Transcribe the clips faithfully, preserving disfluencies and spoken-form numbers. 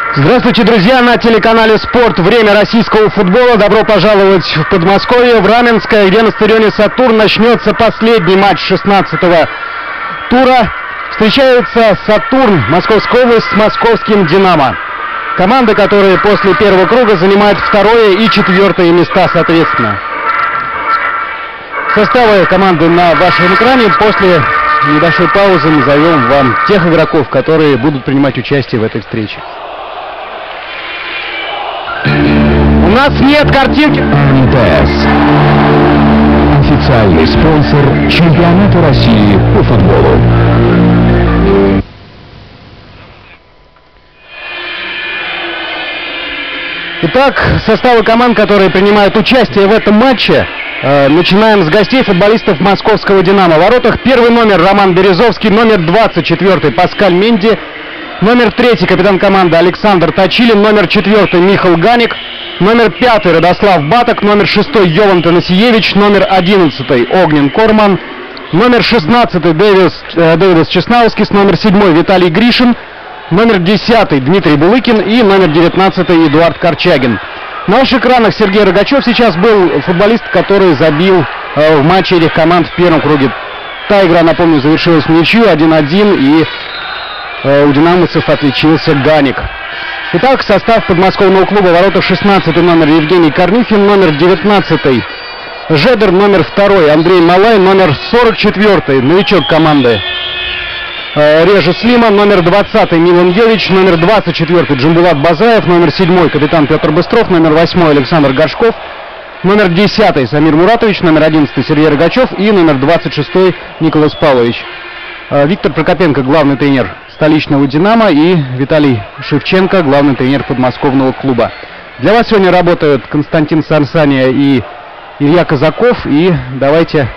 Здравствуйте, друзья! На телеканале «Спорт» время российского футбола. Добро пожаловать в Подмосковье, в Раменское, где на стадионе «Сатурн» начнется последний матч шестнадцатого тура. Встречается «Сатурн», Московская область, с московским «Динамо». Команды, которые после первого круга занимают второе и четвертое места, соответственно. Составы команды на вашем экране. После небольшой паузы назовем вам тех игроков, которые будут принимать участие в этой встрече. У нас нет картинки. эн тэ эс. Официальный спонсор чемпионата России по футболу. Итак, составы команд, которые принимают участие в этом матче. Э, начинаем с гостей, футболистов московского «Динамо». В воротах первый номер Роман Березовский, номер двадцать четыре Паскаль Менди, номер третий капитан команды Александр Точилин, номер четвертый Михаил Ганик, номер пятый Радослав Баток, номер шестой Йован Танасиевич, номер одиннадцатый Огнен Корман, номер шестнадцатый Дэвис, э, Дэвидас Чеснаускис, номер седьмой Виталий Гришин, номер десятый Дмитрий Булыкин и номер девятнадцатый Эдуард Корчагин. На ваших экранах Сергей Рогачев сейчас был футболист, который забил э, в матче этих команд в первом круге. Та игра, напомню, завершилась в ничью один-один, и э, у динамовцев отличился Ганик. Итак, состав подмосковного клуба: ворота шестнадцатый номер Евгений Корнюхин, номер девятнадцатый Жедер, номер второй Андрей Малай, номер сорок четвертый новичок команды Режа Слима, номер двадцатый Милан Девич, номер двадцать четвертый Джамбулат Базаев, номер седьмой капитан Петр Быстров, номер восьмой Александр Горшков, номер десятый Самир Муратович, номер одиннадцатый Сергей Рогачев и номер двадцать шестой Николас Павлович. Виктор Прокопенко, главный тренер столичного «Динамо», и Виталий Шевченко, главный тренер подмосковного клуба. Для вас сегодня работают Константин Сарсания и Илья Казаков. И давайте,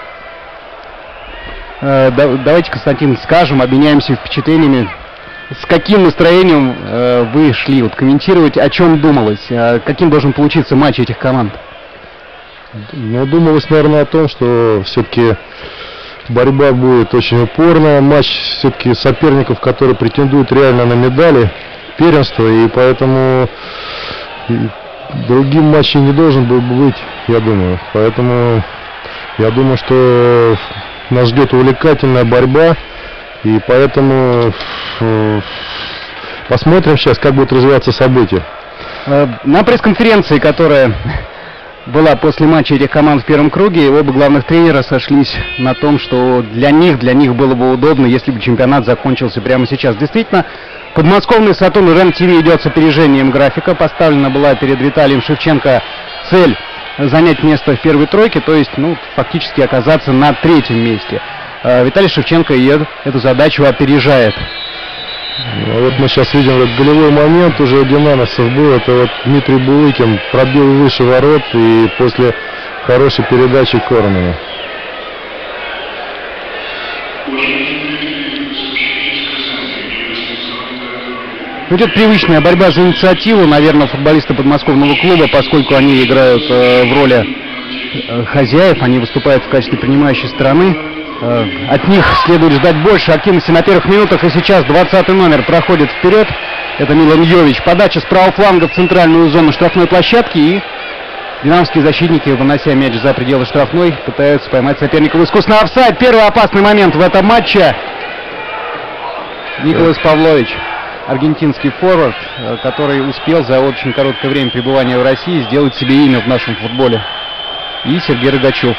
э, да, давайте, Константин, скажем, обменяемся впечатлениями. С каким настроением э, вы шли вот, комментировать, о чем думалось, э, каким должен получиться матч этих команд? Ну, думалось, наверное, о том, что все-таки борьба будет очень упорная. Матч все-таки соперников, которые претендуют реально на медали первенства, и поэтому другим матчем не должен был быть, я думаю. Поэтому я думаю, что нас ждет увлекательная борьба, и поэтому посмотрим сейчас, как будут развиваться события. На пресс-конференции, которая была после матча этих команд в первом круге, оба главных тренера сошлись на том, что для них, для них было бы удобно, если бы чемпионат закончился прямо сейчас. Действительно, подмосковный «Сатурн» РЕН-ТВ идет с опережением графика. Поставлена была перед Виталием Шевченко цель занять место в первой тройке, то есть, ну, фактически оказаться на третьем месте. Виталий Шевченко ее, эту задачу опережает. Вот мы сейчас видим этот голевой момент уже у динамовцев был. Это вот Дмитрий Булыкин пробил выше ворот и после хорошей передачи Кормана. Идет привычная борьба за инициативу, наверное, футболисты подмосковного клуба, поскольку они играют э, в роли э, хозяев, они выступают в качестве принимающей стороны. От них следует ждать больше активности на первых минутах. И сейчас двадцатый номер проходит вперед. Это Милан Йович. Подача с правого фланга в центральную зону штрафной площадки. И динамовские защитники, вынося мяч за пределы штрафной, пытаются поймать соперника в искусственный офсайд. Первый опасный момент в этом матче. Николас Павлович, аргентинский форвард, который успел за очень короткое время пребывания в России сделать себе имя в нашем футболе. И Сергей Рогачев.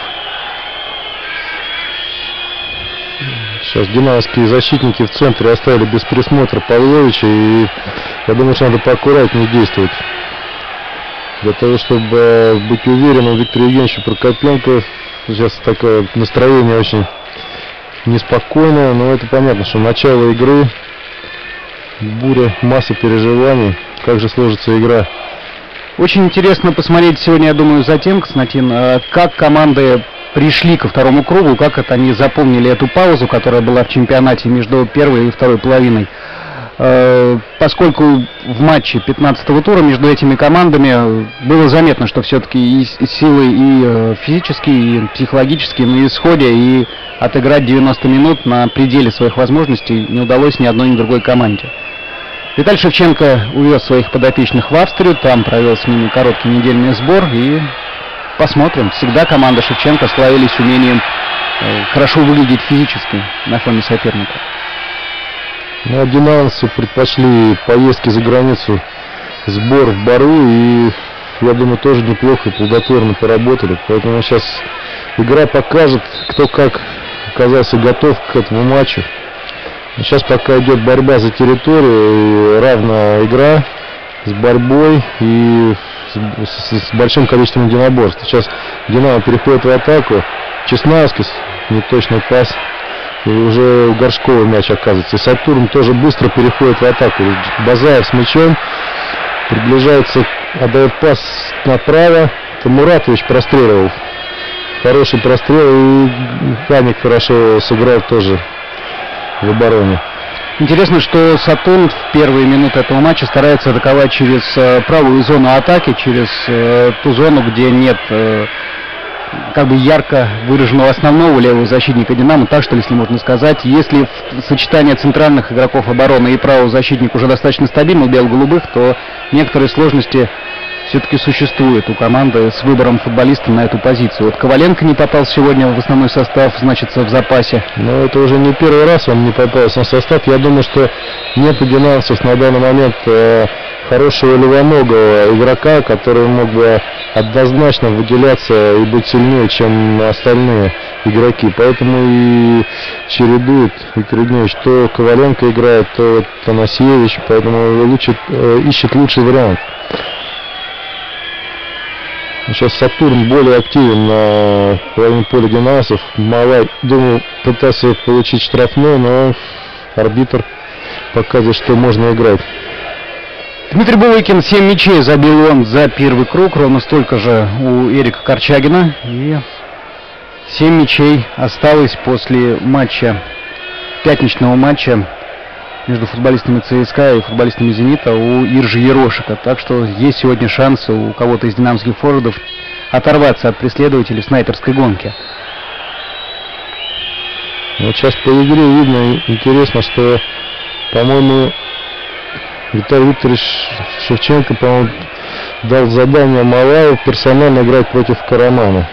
Сейчас динамовские защитники в центре оставили без присмотра Павловича, и я думаю, что надо поаккуратнее действовать. Для того, чтобы быть уверенным, Виктор Евгеньевич Прокопенко. Сейчас такое настроение очень неспокойное, но это понятно, что начало игры, буря, масса переживаний, как же сложится игра. Очень интересно посмотреть сегодня, я думаю, за тем, Константин, как команды пришли ко второму кругу, как это они запомнили эту паузу, которая была в чемпионате между первой и второй половиной. Поскольку в матче пятнадцатого тура между этими командами было заметно, что все-таки и силы и физические, и психологические на исходе, и отыграть девяносто минут на пределе своих возможностей не удалось ни одной, ни другой команде. Виталий Шевченко увез своих подопечных в Австрию, там провел с ними короткий недельный сбор, и посмотрим. Всегда команда Шевченко славились умением э, хорошо выглядеть физически на фоне соперника. Ну, а динамовцы предпочли поездки за границу, сбор в Бару, и, я думаю, тоже неплохо и плодотворно поработали. Поэтому сейчас игра покажет, кто как оказался готов к этому матчу. Сейчас пока идет борьба за территорию, равная игра с борьбой и с, с, с большим количеством единоборств. Сейчас Динамо переходит в атаку, Чеснаевский, неточный пас, и уже у Горшкова мяч оказывается. И Сатурн тоже быстро переходит в атаку. Базаев с мячом приближается, отдает пас направо. Это Муратович простреливал. Хороший прострел, и Ханик хорошо сыграл тоже в обороне. Интересно, что Сатурн в первые минуты этого матча старается атаковать через э, правую зону атаки, через э, ту зону, где нет э, как бы ярко выраженного основного левого защитника Динамо, так что ли, если можно сказать. Если сочетание центральных игроков обороны и правого защитника уже достаточно стабильно у бело-голубых, то некоторые сложности все-таки существует у команды с выбором футболиста на эту позицию. Вот Коваленко не попал сегодня в основной состав, значится в запасе. Но это уже не первый раз он не попался на состав. Я думаю, что нет у динамовцев на данный момент э, хорошего левоногого игрока, который мог бы однозначно выделяться и быть сильнее, чем остальные игроки. Поэтому и чередует Виктор Евгеньевич. То Коваленко играет, то вот Танасевич. Поэтому лучше, э, ищет лучший вариант. Сейчас Сатурн более активен на половине поля динамовцев. Малай, думаю, пытался получить штрафной, но арбитр показывает, что можно играть. Дмитрий Булыкин, семь мячей забил он за первый круг, ровно столько же у Эрика Корчагина. И семь мячей осталось после матча, пятничного матча между футболистами ЦСКА и футболистами «Зенита» у Иржи Ерошика. Так что есть сегодня шансы у кого-то из динамовских форвардов оторваться от преследователей в снайперской гонке. Вот сейчас по игре видно, интересно, что, по-моему, Виталий Викторович Шевченко, по-моему, дал задание Малаеву персонально играть против Карамана.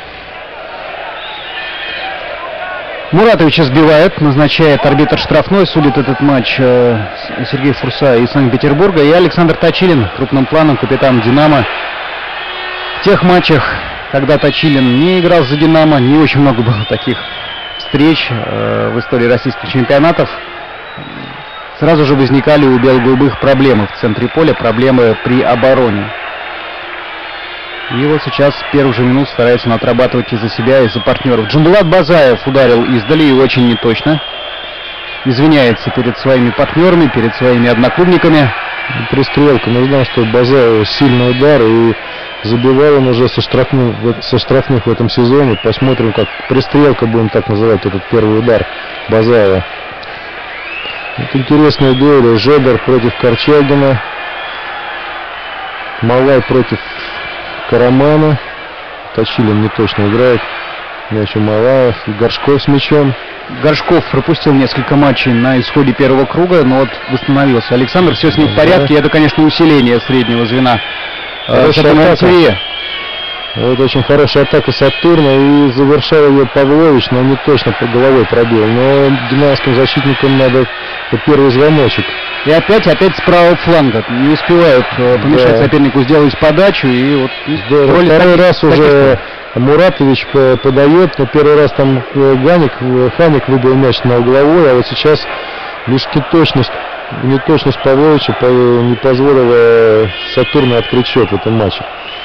Муратовича сбивает, назначает арбитр штрафной, судит этот матч э, Сергей Фурса из Санкт-Петербурга, и Александр Точилин, крупным планом капитан «Динамо». В тех матчах, когда Точилин не играл за «Динамо», не очень много было таких встреч э, в истории российских чемпионатов, сразу же возникали у бело-голубых проблемы в центре поля, проблемы при обороне. И вот сейчас с первых же минут старается он отрабатывать и за себя, и за партнеров. Джамбулат Базаев ударил издали и очень неточно. Извиняется перед своими партнерами, перед своими одноклубниками. Пристрелка. Мы знаем, что Базаев сильный удар, и забивал он уже со штрафных, со штрафных в этом сезоне. Посмотрим, как пристрелка, будем так называть, этот первый удар Базаева. Это интересная дуэль. Жедер против Корчагина. Малай против Карамана. Точилин не точно играет. Мяч у Малаев. Горшков с мячом. Горшков пропустил несколько матчей на исходе первого круга, но вот восстановился. Александр, все с ним в порядке. Да. Это, конечно, усиление среднего звена. Вот очень хорошая атака Сатурна, и завершал ее Павлович, но не точно по головой пробил. Но динамовским защитникам надо первый звоночек. И опять, опять с правого фланга. Не успевают помешать да. сопернику сделать подачу. И вот да, второй таких, раз таких уже таких... Муратович подает, но первый раз там Ганик, Ханик выбил мяч на угловой, а вот сейчас лишь неточность, неточность Павловича не позволила Сатурну открыть счет в этом матче.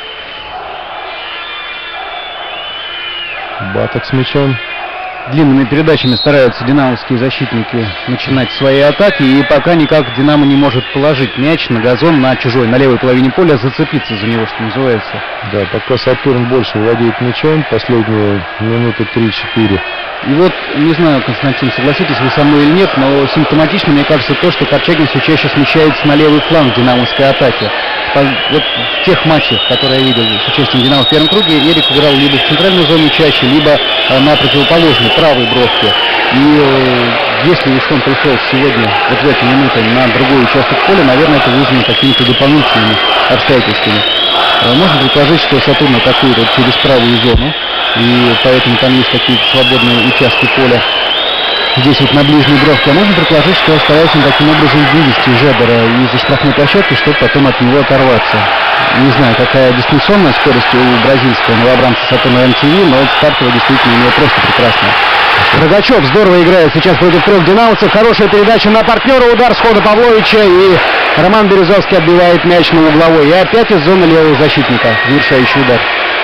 Баток с мячом. Длинными передачами стараются динамовские защитники начинать свои атаки, и пока никак Динамо не может положить мяч на газон, на чужой, на левой половине поля, зацепиться за него, что называется. Да, пока Сатурн больше владеет мячом, последние минуты три-четыре. И вот, не знаю, Константин, согласитесь вы со мной или нет, но симптоматично, мне кажется, то, что Корчагин все чаще смещается на левый фланг динамовской атаки. Вот в тех матчах, которые я видел с участием Динамо в первом круге, Эрик играл либо в центральной зоне чаще, либо на противоположной правой бровке. И если уж он пришел сегодня вот в эти минуты на другой участок поля, наверное, это вызвано какими-то дополнительными обстоятельствами. Можно предположить, что Сатурн атакует вот через правую зону, и поэтому там есть какие-то свободные участки поля. Здесь вот на ближней бровке. А можно предположить, что старается таким образом вывести Жебера из штрафной площадки, чтобы потом от него оторваться. Не знаю, какая дистанционная скорость у бразильского новобранца Сатурна эм ти ви, но вот стартовая действительно у него просто прекрасная. Рогачев здорово играет сейчас против трех динамовцев. Хорошая передача на партнера, удар схода Павловича, и Роман Березовский отбивает мяч на угловой. И опять из зоны левого защитника завершающий удар.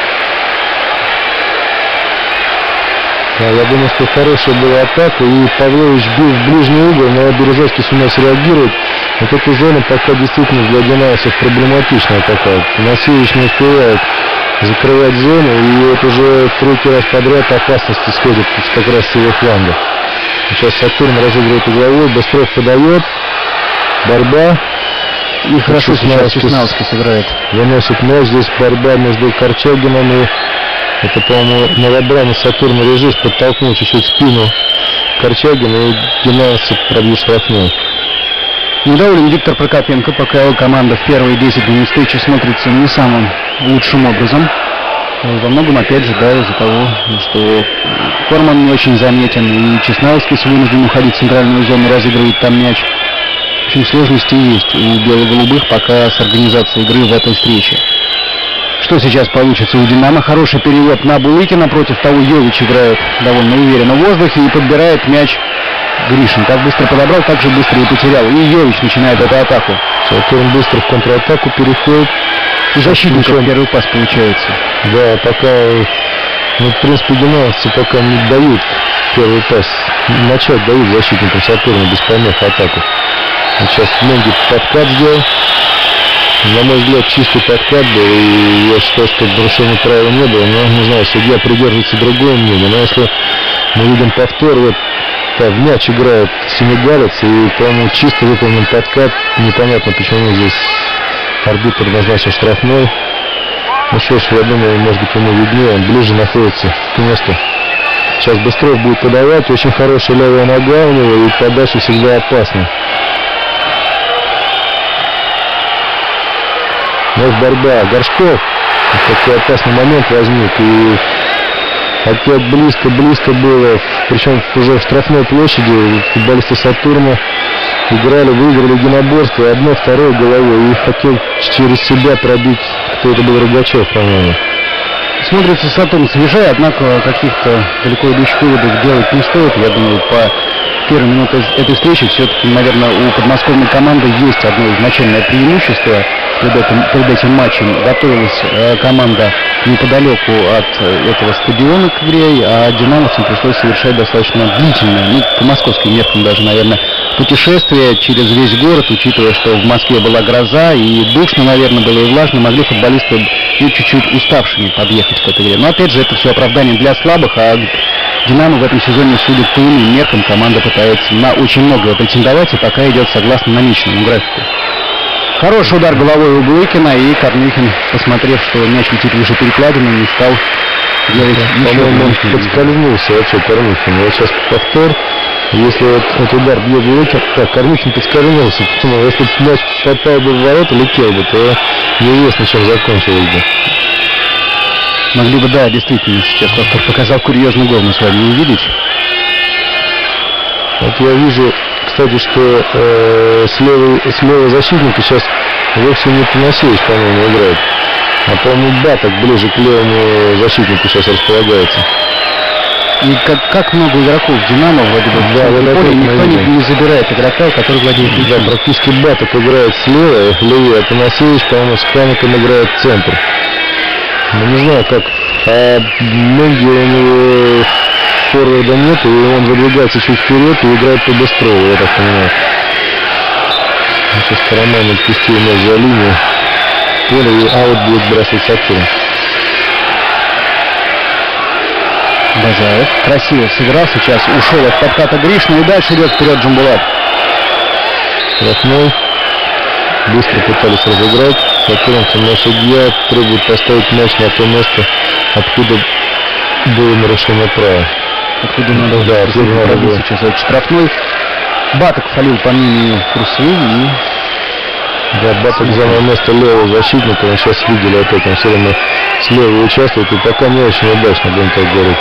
Я думаю, что хорошая была атака, и Павлович бил в ближний угол, но Березовский сумел среагировать. Вот эта зона пока действительно для динамовцев проблематичная такая. Насевич не успевает закрывать зону, и вот уже третий раз подряд опасность исходит как раз с его фланга. Сейчас Сатурн разыгрывает угловой, Быстров подает, борьба. И хорошо сейчас Чесновский сыграет. Выносит мяч, здесь борьба между Корчагином и... Это, по-моему, новобранец Сатурна Режис подтолкнул чуть-чуть спину Корчагина, и динамовцы пробьют штрафной. Недоволен Виктор Прокопенко, пока его команда в первые десять минут встречи смотрится не самым лучшим образом. Во многом, опять же, да, из-за того, что Корман не очень заметен, и Чесновский вынужден уходить в центральную зону, разыгрывает там мяч. В общем, сложности есть у бело-голубых пока с организацией игры в этой встрече. Что сейчас получится у «Динамо»? Хороший перевод на Булыкина, против того Йович играет довольно уверенно в воздухе и подбирает мяч Гришин. Как быстро подобрал, так же быстро и потерял. И Йович начинает эту атаку. Сатурн быстро в контратаку переходит. У защитников первый пас получается. Да, пока, ну, в принципе, динамовцы пока не дают первый пас. Начать дают защитникам Сатурна без помех атаку. Вот сейчас Менди подкат сделал. На мой взгляд, чистый подкат был, и я считаю, что нарушения правила не было, но, не знаю, судья придерживается другого мнения. Но если мы видим повтор, вот да, в мяч играет сенегалец, и, по-моему, чисто выполнен подкат, непонятно, почему здесь арбитр назначил штрафной. Ну что ж, я думаю, может быть, ему виднее, он ближе находится к месту. Сейчас Быстров будет подавать, очень хорошая левая нога у него, и подача всегда опасна. Вот борьба. Горшков. Такой опасный момент возник. И опять близко-близко было. Причем уже в штрафной площади футболисты Сатурна играли, выиграли единоборство. Одно, второе головой. И хотел через себя пробить. Кто это был? Рогачев, по-моему. Смотрится Сатурн свежее, однако каких-то далеко идущих выводов делать не стоит. Я думаю, по первой минуте этой встречи все-таки, наверное, у подмосковной команды есть одно изначальное преимущество. Перед этим, перед этим матчем готовилась э, команда неподалеку от э, этого стадиона к игре, а динамовцам пришлось совершать достаточно длительное, ну, по московским меркам даже, наверное, путешествие через весь город, учитывая, что в Москве была гроза и душно, наверное, было и влажно, могли футболисты ну, чуть-чуть уставшими подъехать к этой игре. Но опять же, это все оправдание для слабых, а Динамо в этом сезоне, судя по иным меркам, команда пытается на очень многое претендовать и пока идет согласно намеченному графику. Хороший удар головой у Булыкина, и Корнюхин, посмотрев, что мяч летит выше перекладины, не стал делать да, ничего. Он подскользнулся вообще Корнюхин. Вот сейчас повтор. Если вот этот удар бьет Булыкин, так, Корнюхин подскользнулся. Потому если бы мяч попал бы в ворота, летел бы, то неизвестно, чем закончилось бы. Могли бы, да, действительно, сейчас повтор показал курьезный гол, мы с вами не увидеть. Вот я вижу, кстати, что э, слева, слева защитника сейчас вовсе не Панасевич, по-моему, играет. А, по-моему, Баток ближе к левому защитнику сейчас располагается. И как, как много игроков Динамо вроде бы да, в поле, никто не, не забирает игрока, который владеет мячом. Да, практически Баток играет слева, левее, а Панасевич, по-моему, с Краником играет в центр. Ну, не знаю, как. А Менди у него форварда нет, и он выдвигается чуть вперед и играет по Быстрову, я так понимаю. Сейчас Караман отпустил мяч за линию. Поле, и аут будет сбрасывать Сатурн. Базаев красиво сыграл сейчас, ушел от подката Гришина, и дальше идет вперед Джамбулат. Штрафной. Быстро пытались разыграть. Сатурнцам наш судья требует поставить мяч на то место, откуда было нарушение права. Откуда надо, да, откуда надо было сейчас этот штрафной. Баток фалил по мнению Курсы и... Да, Баток занял место левого защитника, мы сейчас видели опять, он все время слева участвует, и пока не очень удачно, будем так говорить.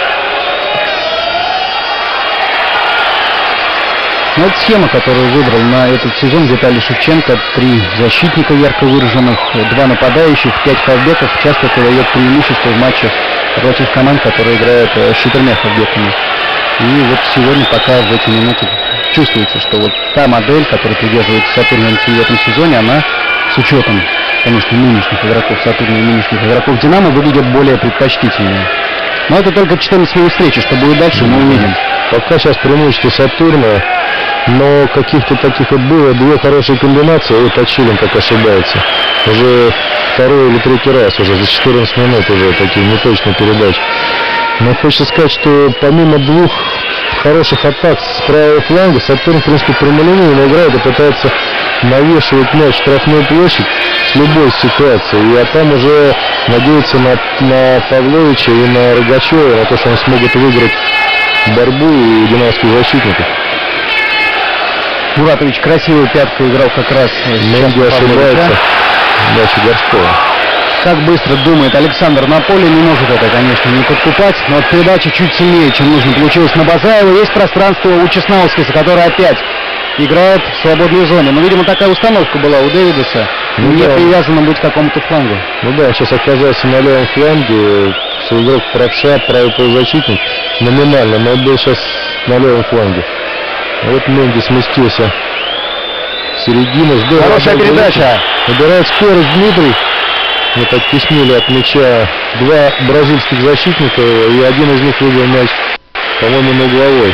Ну, это схема, которую выбрал на этот сезон Виталий Шевченко. Три защитника ярко выраженных, два нападающих, пять хавбеков. Часто это дает преимущество в матчах против команд, которые играют с четырьмя хавбеками. И вот сегодня пока в эти минуты чувствуется, что вот та модель, которая придерживается Сатурн эн ти ви в этом сезоне, она с учетом, конечно, нынешних игроков Сатурна и нынешних игроков Динамо выглядит более предпочтительнее. Но это только четырнадцать минут встречи, что будет дальше, мы увидим. Пока сейчас преимущество Сатурна, но каких-то таких вот было две хорошие комбинации, и Точилин так ошибается. Уже второй или третий раз, уже за четырнадцать минут уже такие неточные передачи. Но хочется сказать, что помимо двух хороших атак с правого фланга, Сатурн, в принципе, прямолинейно играет и пытается навешивать мяч в штрафную площадь с любой ситуацией. А там уже надеется на, на Павловича и на Рогачева, на то, что они смогут выиграть борьбу у динамовских защитников. Муратович красивую пятку играл как раз. Менди ошибается. Мяч у Горшкова. Как быстро думает Александр на поле, не может это, конечно, не подкупать, но от передачи чуть сильнее, чем нужно, получилось на Базаева. Есть пространство у Чеснаускиса, который опять играет в свободной зоне. Но, видимо, такая установка была у Дэвидаса, ну, не да. привязана быть к какому-то флангу. Ну да, сейчас оказался на левом фланге, что игрок правша, правый полузащитник, номинально, но он был сейчас на левом фланге. Вот Менди сместился в середину. Здорово. Хорошая передача. Набирает скорость Дмитрий. Вот оттеснили от мяча два бразильских защитника, и один из них выбил мяч, по-моему, на угловой.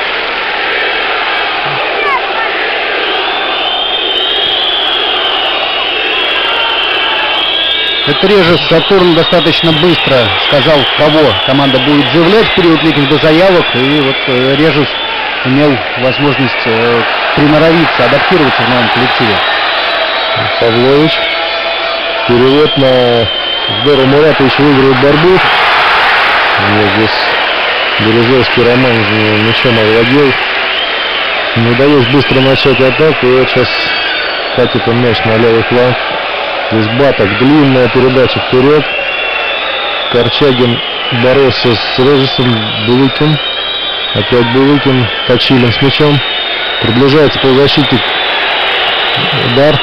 Это Режес. Сатурн достаточно быстро сказал, кого команда будет заявлять в период летних заявок, и вот э, Режес имел возможность э, приноровиться, адаптироваться в новом коллективе. Павлович. Перевод на Здорово Муратович выигрывает борьбу. Вот здесь Березовский Роман мячом овладел. Не удалось быстро начать атаку. И вот сейчас катит он мяч на левый фланг. Здесь Баток. Длинная передача вперед. Корчагин боролся с Режесом. Булыкин. Опять Булыкин. Точилин с мячом. Приближается полузащитник. Удар.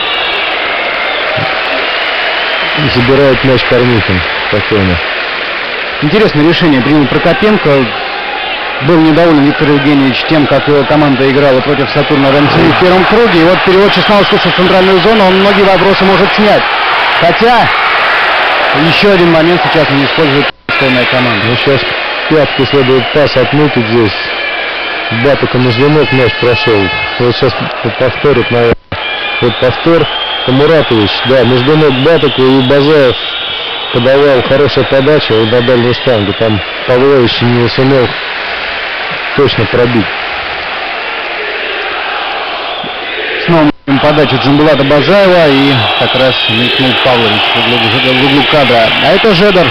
И забирает мяч Кормихин. Спокойно. Интересное решение принял Прокопенко. Был недоволен Виктор Евгеньевич тем, как его команда играла против Сатурна эн ти ви в первом круге. И вот перевод Чеснаускиса в центральную зону, он многие вопросы может снять. Хотя, еще один момент сейчас не использует подставная команда. Ну сейчас пятку следует пас отмутить здесь. Батока между ног мяч прошел. Вот сейчас повторит, наверное. Вот повтор. Муратович, да, между ног Батока и Базаев подавал хорошая подача и на дальнюю штангу. Там Павлович не сумел точно пробить. Снова подача Джамбулата Базаева и как раз мелькнул Павлович в углу, в углу кадра. А это Жедер.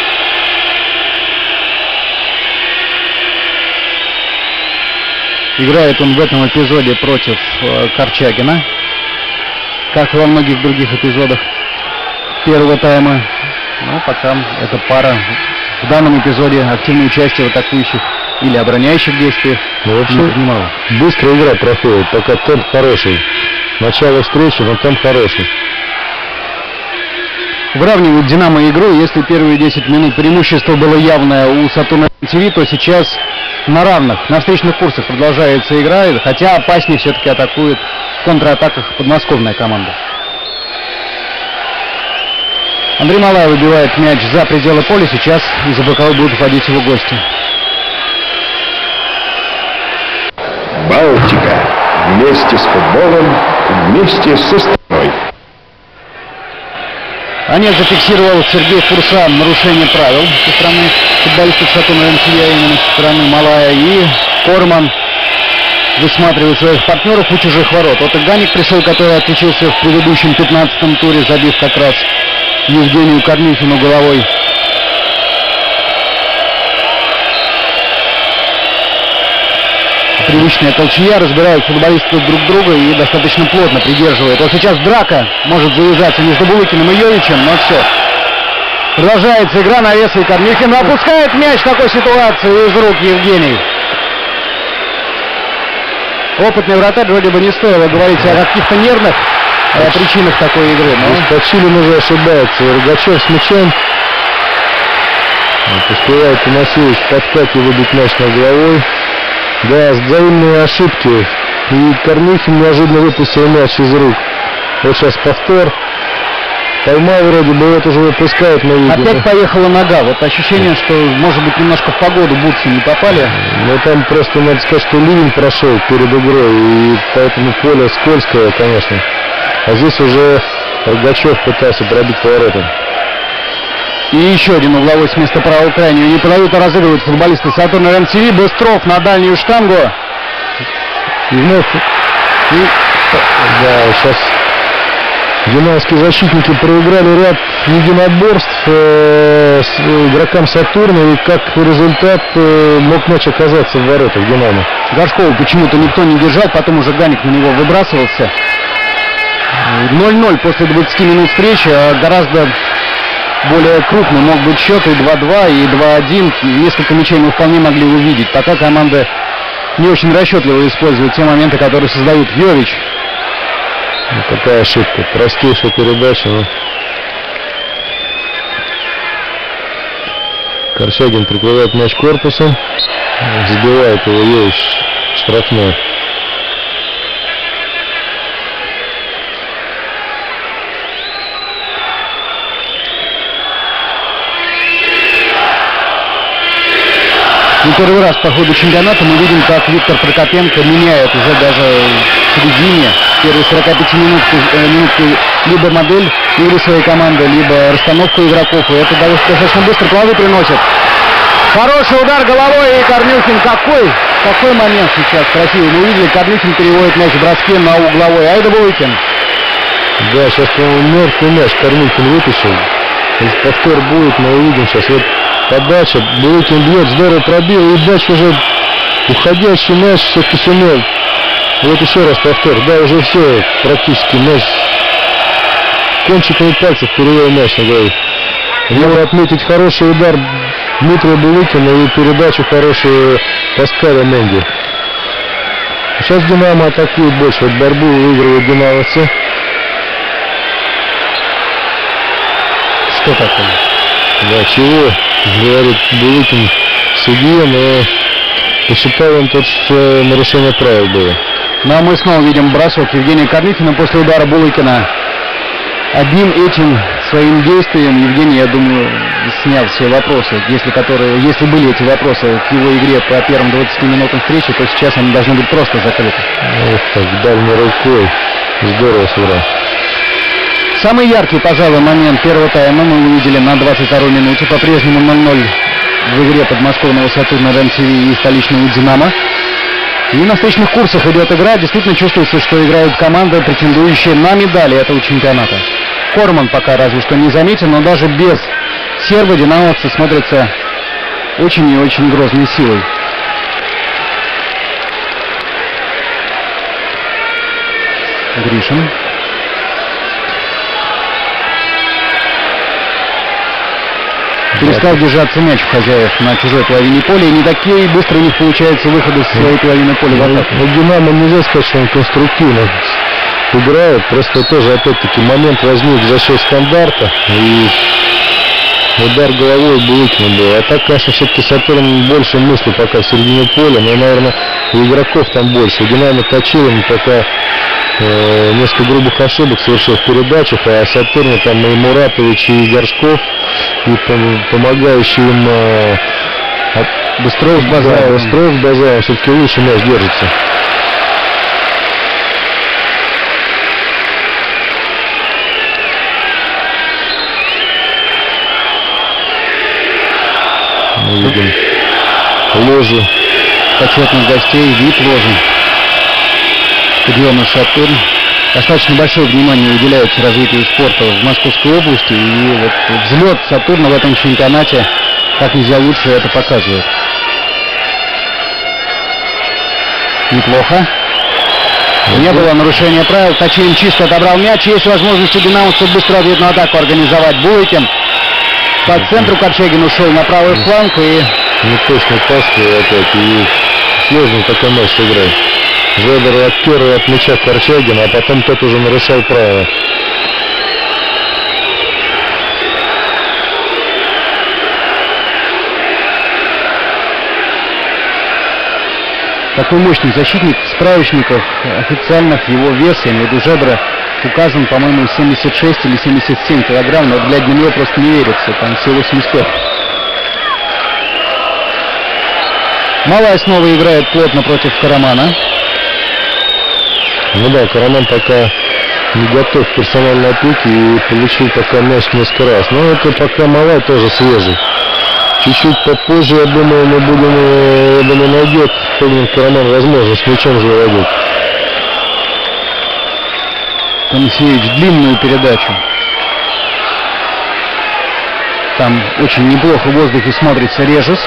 Играет он в этом эпизоде против э, Корчагина, как и во многих других эпизодах первого тайма. Но пока эта пара в данном эпизоде активное участие в атакующих или обороняющих действиях ну, вообще не принимала. Быстро игра проходит, пока темп хороший. Начало встречи, но темп хороший. Выравнивают Динамо игру. Если первые десять минут преимущество было явное у Сатурна эн ти ви, то сейчас на равных, на встречных курсах продолжается игра, хотя опаснее все-таки атакует в контратаках подмосковная команда. Андрей Малаев выбивает мяч за пределы поля. Сейчас из-за боковой будут входить его гости. Балтика. Вместе с футболом, вместе со страной. А нет, зафиксировал Сергей Фурса нарушение правил со стороны футболистов Сатурна эн ти ви, а именно со стороны Малая. И Корман высматривает своих партнеров у чужих ворот. Вот и Ганик пришел, который отличился в предыдущем пятнадцатом туре, забив как раз Евгению Кормихину головой. привычная толчья, разбирают футболисты друг друга и достаточно плотно придерживают. Вот сейчас драка может завязаться между Булыкиным и Йовичем, но все. Продолжается игра, навес, и Корнюхин опускает мяч в такой ситуации из рук Евгений. Опытный вратарь, вроде бы не стоило говорить о каких-то нервных о причинах такой игры. Но... Почилин уже ошибается. Рогачев с мячом. Успевает Тимофеевич в подкате выбить мяч над головой. Да, взаимные ошибки. И Корнюхин неожиданно выпустил мяч из рук. Вот сейчас повтор. Поймал вроде бы, вот уже выпускает на видео. Опять поехала нога. Вот ощущение, что, может быть, немножко в погоду бутсы не попали. Ну, там просто, надо сказать, что ливень прошел перед игрой, и поэтому поле скользкое, конечно. А здесь уже Рогачев пытался пробить поворотом. И еще один угловой с места правого крайнего. Не подают, а разыгрывают футболисты Сатурна РМТВ. Быстров на дальнюю штангу. И вновь... И... Да, сейчас... Динамовские защитники проиграли ряд единоборств э, с игрокам Сатурна, и как результат э, мог мяч оказаться в воротах Динамо. Горшкова почему-то никто не держал, потом уже Ганик на него выбрасывался. ноль ноль после двадцати минут встречи, а гораздо более крупный мог быть счет, и два-два, и два-один. Несколько мячей мы вполне могли увидеть. Пока команда не очень расчетливо использует те моменты, которые создают Йович. Ну, какая ошибка, простейшая передача. Но... Корчагин прикрывает мяч корпусом, забивает его Йович штрафной. Не первый раз по ходу чемпионата мы видим, как Виктор Прокопенко меняет уже даже в середине первые сорок пять минут, э, минутку либо модель игры своей команды, либо расстановку игроков. И это достаточно быстро плоды приносит. Хороший удар головой, и Корнюхин какой, какой момент сейчас красивый. Мы увидели, Корнюхин переводит мяч в броске на угловой. Айда Булыкин. Да, сейчас, по-моему, мертвый мяч Корнюхин вытащил. Повтор будет, мы увидим сейчас. Вот подача, Булыкин бьет, здорово пробил, и дальше уже уходящий мяч все-таки сумел. Вот еще раз повтор, да, уже все, практически мяч, кончиками пальцев перевел мяч на голове. Надо отметить хороший удар Дмитрия Булыкина и передачу хорошую Паскаля Менди. Сейчас Динамо атакует больше, вот борьбу выигрывают динамовцы. Что такое? Да, чего, говорит Булыкин судье, но посчитал он тут, что нарушение правил было. Ну а мы снова видим бросок Евгения Корнюхина после удара Булыкина. Одним этим своим действием Евгений, я думаю, снял все вопросы, если, которые, если были эти вопросы к его игре по первым двадцати минутам встречи, то сейчас они должны быть просто закрыты. Ох, так дальней рукой. Здорово сыграл. Самый яркий, пожалуй, момент первого тайма мы увидели на двадцать второй минуте. По-прежнему ноль ноль в игре подмосковного Сатурна РМТВ и столичного Динамо. И на встречных курсах идет игра. Действительно чувствуется, что играют команды, претендующие на медали этого чемпионата. Корман пока разве что не заметен, но даже без серба динамовцы смотрятся очень и очень грозной силой. Гришин. Перестал держаться мяч у хозяев на чужой половине поля, и не такие быстро у них получаются выходы с своей половины поля в атаку. Ну, Динамо нельзя сказать, что он конструктивно играет, просто тоже опять-таки момент возник за счет стандарта, и удар головой Булыкина был. А так, конечно, все-таки Сатурн больше мысли пока в середине поля, но, наверное, у игроков там больше. У Динамо Точилин пока э, несколько грубых ошибок совершил в передачах, а Сатурна там и Муратович, и Горшков, и помогающий им э, от... Быстров с Базаевым. Быстров с Базаевым все-таки лучше мяч держится. Мы видим ложи почетных гостей, вид ложи стадиона Сатурн. Достаточно большое внимание уделяется развитию спорта в Московской области, и вот взлет Сатурна в этом чемпионате как нельзя лучше это показывает. Неплохо. Не было нарушения правил. Тачин чисто отобрал мяч. Есть возможность у динамовцев быстро ответную атаку организовать. Булыкин по центру. Корчагин ушел на правый фланг. И неточный пас опять. И сложно такой матч сыграть. Жедер оттер от мяча Корчагина, а потом тот уже нарушал правила. такой мощный защитник, справочников официальных, его вес, я имею в виду Жедра, указан, по-моему, семьдесят шесть или семьдесят семь килограмм, но, глядя на него, просто не верится, там всего восемьдесят пять. Малая снова играет плотно против Карамана. Ну да, Караман пока не готов к персональной опеке и получил пока мяч несколько раз. Но это пока Малай тоже свежий. Чуть-чуть попозже, я думаю, мы будем, я думаю, найдет Когнев Караман возможность с мячом заводить. Панасевич длинную передачу. Там очень неплохо в воздухе смотрится Режес.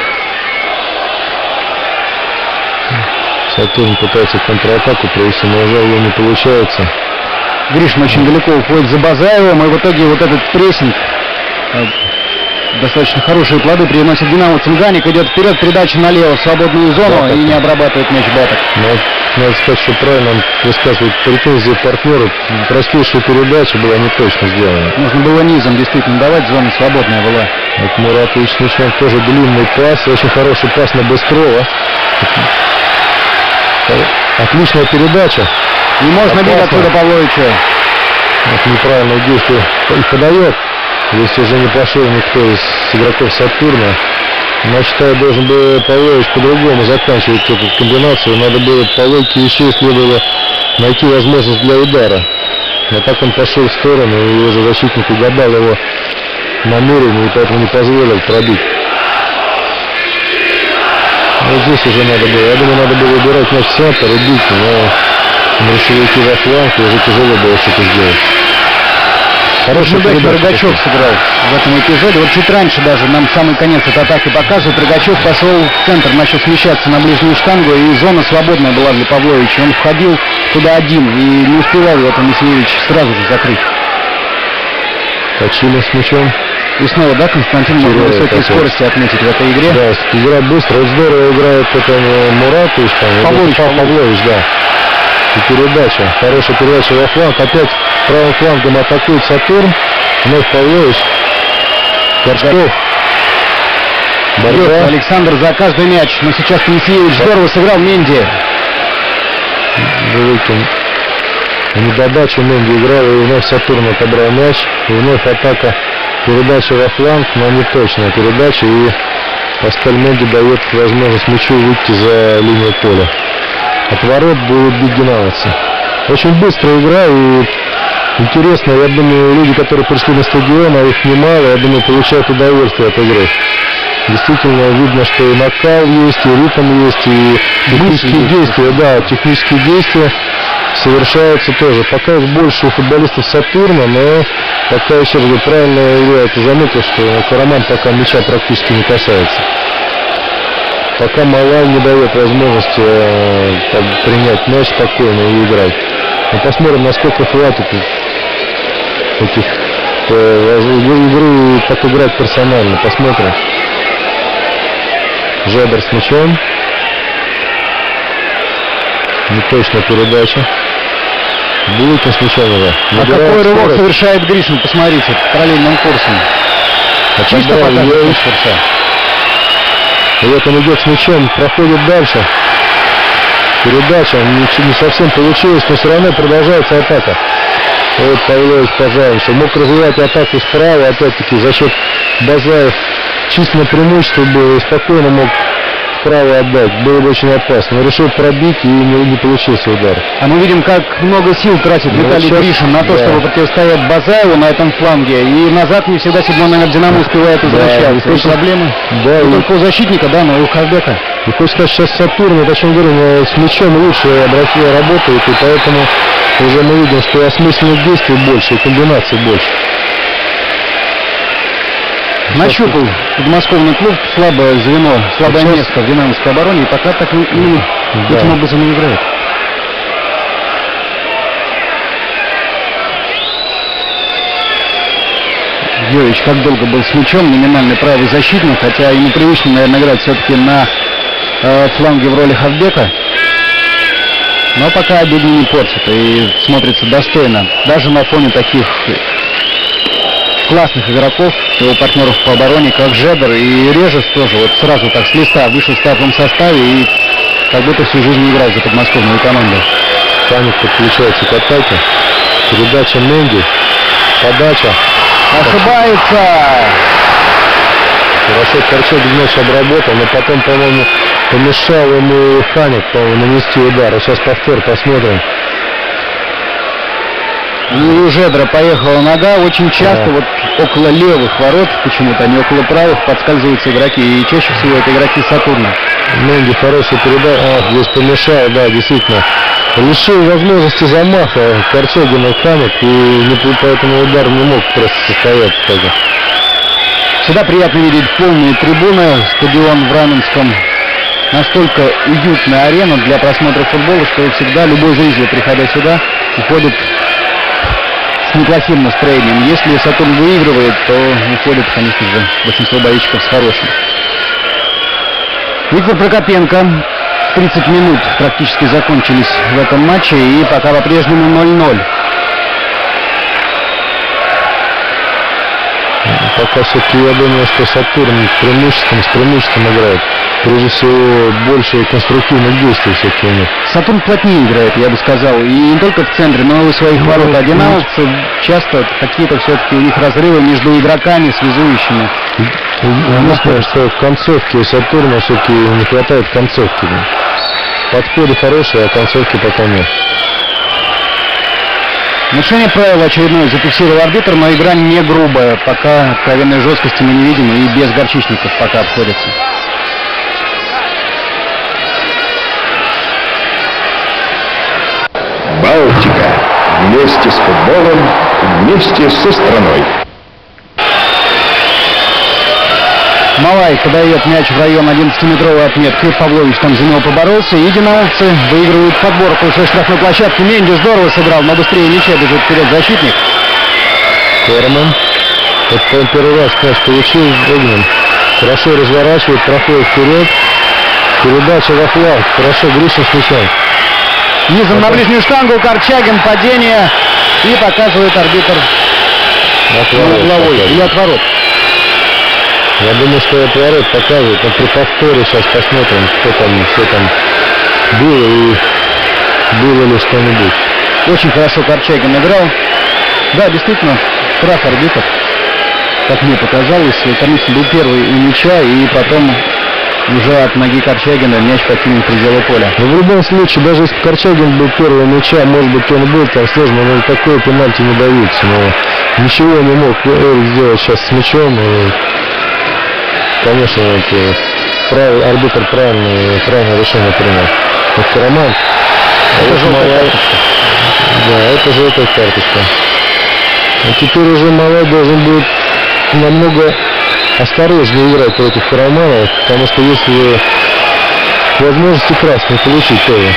Сатурн пытается контратаку провести, но уже его не получается. Гришин очень далеко уходит за Базаевым, и в итоге вот этот прессинг, достаточно хорошие плоды приносит Динамо. Цинганик идет вперед, передача налево в свободную зону, да, и не обрабатывает мяч Баток. Но надо сказать, что правильно он высказывает претензии партнеру. Простейшая передача была не точно сделана. Нужно было низом действительно давать, зона свободная была. Вот Муратович начал тоже длинный пас, очень хороший пас на Быстрова. Отличная передача. Не можно бить отсюда Павловича. Вот неправильное действие подает. Если уже не пошел никто из игроков Сатурна, но, считаю, должен был Павлович по-другому заканчивать эту комбинацию. Надо было по логике вещей следовало найти возможность для удара. Но так он пошел в сторону, и уже защитник угадал его намерение, и поэтому не позволил пробить. Вот здесь уже надо было, я думаю, надо было убирать мяч в центр и бить, но он решил идти во фланг, и уже тяжело было что-то сделать. Хороший передача Рогачев сыграл в этом эпизоде. Вот чуть раньше даже нам самый конец этой атаки показывает. Рогачев пошел в центр, начал смещаться на ближнюю штангу, и зона свободная была для Павловича. Он входил туда один, и не успевал его Панасевич сразу же закрыть. Точилин с мячом. И снова, да, Константин, можно высокие скорости отметить в этой игре. Да, игра быстро, вот здорово играет это Муратович, Павлович, Павлович, Павлович, да. И передача, хорошая передача во фланг, опять правым флангом атакует Сатурн, вновь Павлович, Горшков. Борьба. Александр за каждый мяч, но сейчас Панасевич здорово сыграл Менди. Булыкин. Недодачу Менди играл, и вновь Сатурн отобрал мяч, и вновь атака. Передача во фланг, но не точная передача, и Паскаль Менди дает возможность мячу выйти за линию поля. От ворот будут бить динамовцы. Очень быстрая игра и интересно, я думаю, люди, которые пришли на стадион, а их немало, я думаю, получают удовольствие от игры. Действительно видно, что и накал есть, и ритм есть, и технические действия, да, технические действия совершаются тоже. Пока их больше у футболистов Сатурна, но пока, еще раз говорю, правильно я это заметил, что Караман пока мяча практически не касается. Пока Малай не дает возможности э, принять мяч спокойно и играть. Мы посмотрим, насколько хватит этих э, игры так играть персонально. Посмотрим. Жедер с мячом. Неточная передача. Булыкин с мячом уже. А какой рывок скорость совершает Гришин, посмотрите, параллельным курсом. А чисто показывает курса. И вот он идет с мячом, проходит дальше. Передача не, не совсем получилась, но все равно продолжается атака. Вот Павлович, пожалуйста, мог развивать атаку справа, опять-таки за счет Базаев численное преимущество было, и спокойно мог вправо отдать. Было бы очень опасно. Но решил пробить, и не, не получился удар. А мы видим, как много сил тратит ну, Виталий Гришин на то, да, чтобы противостоять Базаеву на этом фланге. И назад не всегда седьмой номер Динамо успевает возвращаться. Да, и проблемы да, не и... только у защитника, да, но и у Хавбека. И хочется сказать, сейчас Сатурн, это, о чем говорю, с мячом лучше работает, и поэтому уже мы видим, что осмысленных действий больше, и комбинаций больше. Нащупал подмосковный клуб слабое звено, слабое место в динамовской обороне, и пока так и Да. Этим образом он играет. Йович как долго был с мячом, номинальный правый защитник, хотя ему привычно, наверное, играть все-таки на э, фланге в роли хавбека. Но пока обидно не портит и смотрится достойно. Даже на фоне таких классных игроков, его партнеров по обороне, как Жедер и Режес тоже. Вот сразу так с листа вышел в стартовом составе и как будто всю жизнь играет за подмосковную команду. Паник подключается к атаке. Передача Менди. Подача. Ошибается! Хорошо Корчагин мяч обработал, но потом, по-моему, помешал ему Ханик, по-моему, нанести удар. А сейчас повтор посмотрим. У Жедра поехала нога. Очень часто Да. вот около левых ворот, почему-то, а не около правых, подскальзываются игроки. И чаще всего это игроки Сатурна. Менди хорошая передача. А, здесь помешал, да, действительно. Лишил возможности замаха Корчагина Ханик, и не, поэтому удар не мог просто состояться тоже. Всегда приятно видеть полные трибуны. Стадион в Раменском настолько уютная арена для просмотра футбола, что всегда любой зритель, приходя сюда, уходит с неплохим настроением. Если Сатурн выигрывает, то уходит, конечно же, большинство болельщиков с хорошим. Виктор Прокопенко. тридцать минут практически закончились в этом матче, и пока по-прежнему ноль-ноль. Пока все-таки я думаю, что Сатурн с преимуществом, с преимуществом играет. Прежде всего, больше конструктивных действий все-таки у них. Сатурн плотнее играет, я бы сказал, и не только в центре, но и у своих ворот. А динамовцы часто какие-то все-таки у них разрывы между игроками, связующими. Единственное, что в концовке у Сатурна все-таки не хватает концовки. Подходы хорошие, а концовки пока нет. Нарушение правил очередное зафиксировал арбитр, но игра не грубая. Пока откровенной жесткости мы не видим, и без горчичников пока обходится. Балтика. Вместе с футболом, вместе со страной. Малай подает мяч в район одиннадцатиметровой отметки. Павлович там за него поборолся. И динамовцы выигрывают подборку со штрафной площадки. Менди здорово сыграл, но быстрее ничья бежит вперед защитник. Корман. Это он первый раз мяч получил. Огнен. Хорошо разворачивает, проходит вперед. Передача во фланг. Хорошо, Гришин с мячом. Низом на ближнюю штангу Корчагин, падение. И показывает арбитр угловой или отворот. Я думаю, что отворот показывает. Но при повторе сейчас посмотрим, что там, что там было и было ли что-нибудь. Очень хорошо Корчагин играл. Да, действительно, прав арбитр. Как мне показалось, Корницын был первый у мяча, и потом уже от ноги Корчагина мяч покинул пределы поля. Но в любом случае, даже если Корчагин был первый мяча, может быть, он был там сложно, но такое пенальти не даются. Но ничего не мог Эрик сделать сейчас с мячом. И, конечно, это прав, арбитр правильное, правильное решение принял. Это Роман. Это желтая карточка. Да, это желтая карточка. А теперь уже Малай должен будет намного осторожнее играть против Караманова, потому что если возможности красной получить тоже.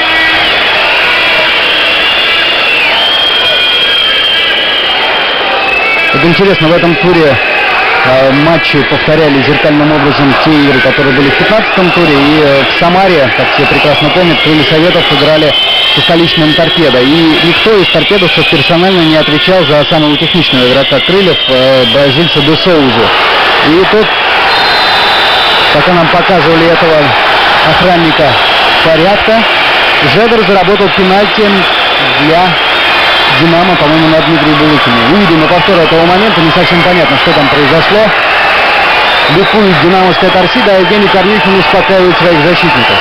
Это интересно, в этом туре э, матчи повторяли зеркальным образом те игры, которые были в пятнадцатом туре, и э, в Самаре, как все прекрасно помнят, крылья Советов играли со столичным Торпедо, и никто из торпедовцев персонально не отвечал за самого техничного игрока крыльев, э, бразильца Де Соузу. И тут, пока нам показывали этого охранника порядка, Жедер заработал пенальти для Динамо, по-моему, на Дмитрия Булыкина. Увидим на повтор этого момента, не совсем понятно, что там произошло. Букует динамовская торсида, а Евгений Корнихин успокаивает своих защитников.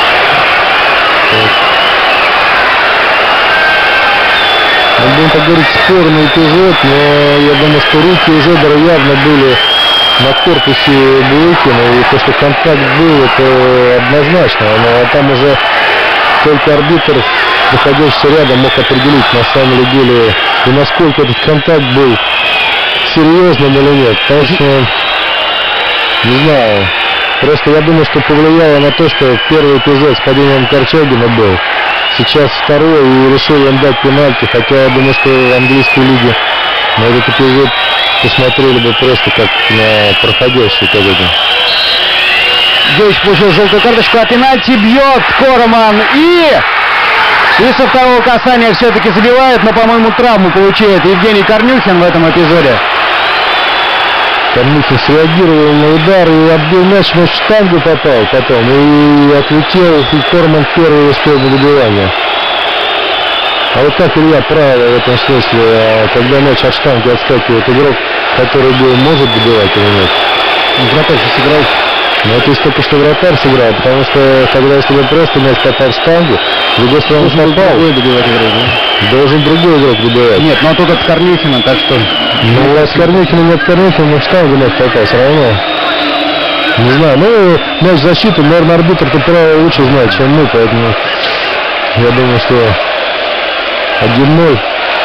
Мы будем так говорить, спорный эпизод, но я думаю, что руки у Жедера явно были на корпусе Булыкина, и то, что контакт был, это однозначно, но там уже только арбитр, находящийся рядом, мог определить, на самом деле, и насколько этот контакт был серьезным или нет, потому что, не знаю, Просто я думаю, что повлияло на то, что первый эпизод с падением Корчагина был. Сейчас второй, и решил им дать пенальти, хотя я думаю, что в английской лиге на этот эпизод посмотрели бы просто как на проходящий какой-то. Геич получил желтую карточку, а пенальти бьет Короман. И... И со второго касания все-таки забивает, но, по-моему, травму получает Евгений Корнюхин в этом эпизоде. Корнюхин среагировал на удар и отбил мяч, но в штангу попал потом. И отлетел, и Короман первый успел на добивание. А вот как Илья правило в этом смысле, когда мяч от штанги отскакивает, игрок, который был, может добивать или нет? Вратарь же сыграл. Но это только что вратарь сыграл, потому что когда если бы просто мяч попал в штангу, с другой стороны Должен попал, другой добивать игрок, да? должен другой игрок добивать. Нет, но тут от Корнюхина, так что... Ну, а с Корнюхина нет Корнюхина, но в штангу мяч попал все равно. Не знаю, ну, мяч защиты, наверное, арбитр-то право лучше знает, чем мы, поэтому я думаю, что один ноль.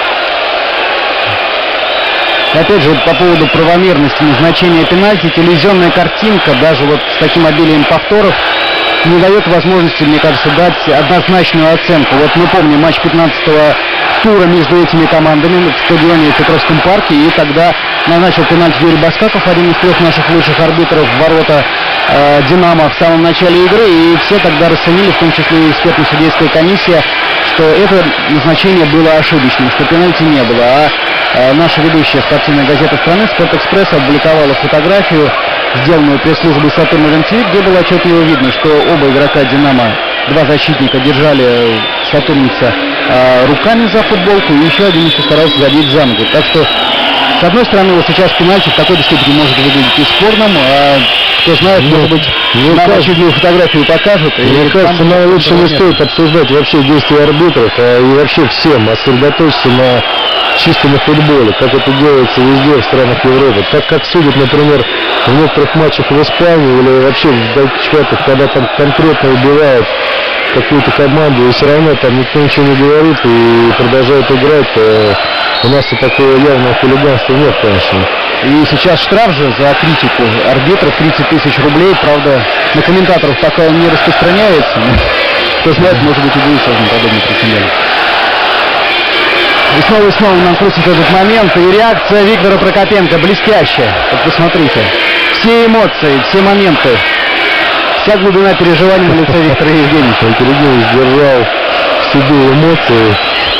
Опять же, вот по поводу правомерности назначения пенальти, телевизионная картинка, даже вот с таким обилием повторов, не дает возможности, мне кажется, дать однозначную оценку. Вот мы помним матч пятнадцатого тура между этими командами в стадионе в Петровском парке, и тогда назначил пенальти Юрий Баскаков, один из трех наших лучших арбитров, в ворота э, «Динамо» в самом начале игры, и все тогда расценили, в том числе и экспертно-судейская комиссия, что это назначение было ошибочным, что пенальти не было. А э, наша ведущая спортивная газета страны «Спортэкспресс» опубликовала фотографию, сделанную пресс-службой «Сатурн эн ти ви», где было отчетливо видно, что оба игрока «Динамо», два защитника, держали сатурница э, руками за футболку, и еще один еще старался забить за ногу. Так что, с одной стороны, вот сейчас пенальти в такой степени может выглядеть и спорным, а кто знает, ну, может быть, ну, нам как... очередную фотографию покажут. Мне и кажется, нам лучше не стоит обсуждать вообще действия арбитров, а и вообще всем, а сосредоточиться на чисто на футболе, как это делается везде в странах Европы. Так как судят, например, в некоторых матчах в Испании или вообще в других чемпионатах, когда там конкретно убивают какую-то команду, и все равно там никто ничего не говорит и продолжает играть, то у нас-то такого явного хулиганства нет, конечно. И сейчас штраф же за критику арбитров тридцать тысяч рублей, правда, на комментаторов пока он не распространяется, но кто знает, может быть, и будет создан подобный прецедент. И снова и снова нам крутится этот момент, и реакция Виктора Прокопенко блестящая. Вот посмотрите, все эмоции, все моменты, вся глубина переживаний на лице Виктора Евгеньевича. Виктор Евгеньевич держал в себе эмоции.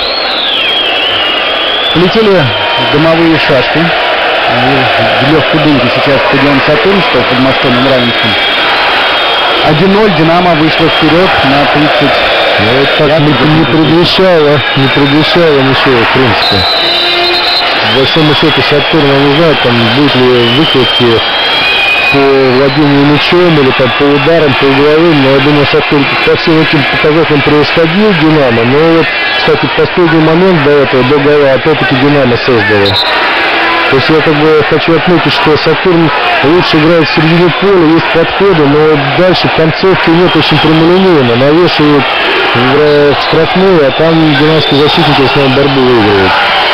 Полетели дымовые шашки. В легкой дымке сейчас стадион «Сатурн», что в Подмосковье, Равенском. один ноль, «Динамо» вышло вперед на тридцать. Но это так не, не предвещало, не предвещало ничего, в принципе. В большом счете «Сатурн», я не знаю, там будут ли выкладки по владению мячом или там по ударам, по угловым, но я думаю, «Сатурн» по всем этим показателям превосходил «Динамо». Но вот, кстати, в последний момент до этого, до гола, опять-таки «Динамо» создало. То есть я как бы хочу отметить, что «Сатурн» лучше играет в середине поля, есть подходы, но дальше в концовке нет, очень прямолинейно. Навешивают в, в штрафную, а там динамовские защитники в основном борьбу выигрывают.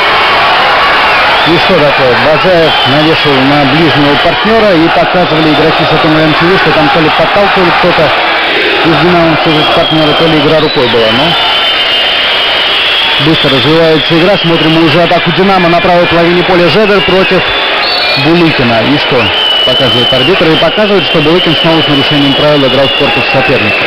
И что такое? Базаев навешивал на ближнего партнера, и показывали игроки «Сатурн» эн ти ви, что там то ли подталкивает кто-то из динамовцев партнера, то ли игра рукой была. Но быстро развивается игра. Смотрим мы уже атаку «Динамо» на правой половине поля. Жедер против Булыкина. И что показывает арбитр? И показывает, что Булыкин снова с нарушением правил играл в корпус соперника.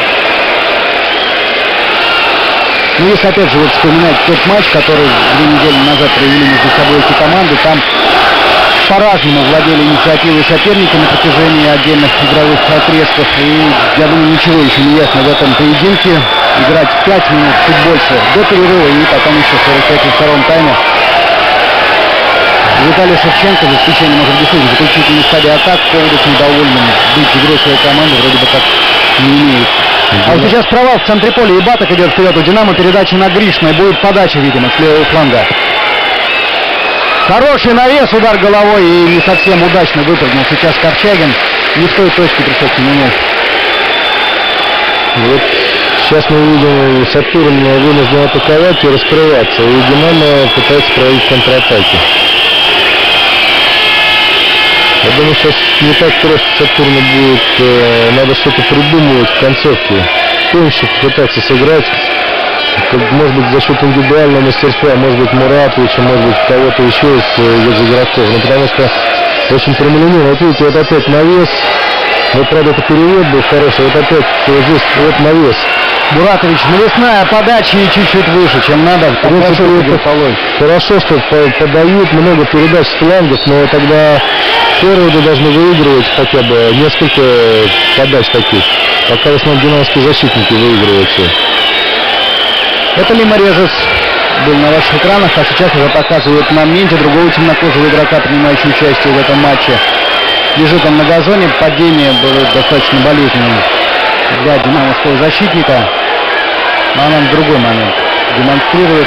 Ну, если опять же вот вспоминать тот матч, который две недели назад провели между собой эти команды, там по-разному владели инициативой соперника на протяжении отдельных игровых отрезков. И я думаю, ничего еще не ясно в этом поединке. Играть пять минут, чуть больше, до перерыва, и потом еще сорок пять во втором тайме. Виталий Шевченко, за исключением, может, действительно, заключительной стадии атак, поводов недовольным быть игрой своей команды вроде бы как не имеет. А вот сейчас провал в центре поля, и Баток идет вперед у «Динамо», передача на Гришина, будет подача, видимо, с левого фланга. Хороший навес, удар головой, и не совсем удачно выпрыгнул сейчас Корчагин, не в той точке пришел к нему мяч. Вот сейчас мы видим, «Сатурн» вынужден атаковать и раскрываться, и «Динамо» пытается проводить контратаки. Я думаю, сейчас не так просто Сатурну будет, э, надо что-то придумывать в концовке. Помощь пытаться сыграть, как, может быть, за счет индивидуального мастерства, может быть, Муратовича, может быть, кого-то еще из, из игроков. Ну, потому что очень прямолинейно. Вот видите, вот опять навес. Вот, правда, это перевод был хороший. Вот опять вот здесь вот навес. Муратович, навесная подача и чуть-чуть выше, чем надо. Хорошо, хорошо, что подают много передач с флангов, но тогда форварды должны выигрывать хотя бы несколько подач таких. Пока в основном динамовские защитники выигрывают все. Это Лима Режес был на ваших экранах, а сейчас уже показывают на моменте другого темнокожего игрока, принимающего участие в этом матче. Лежит он на газоне, падение было достаточно болезненным для динамовского защитника. Но она в другой момент демонстрирует.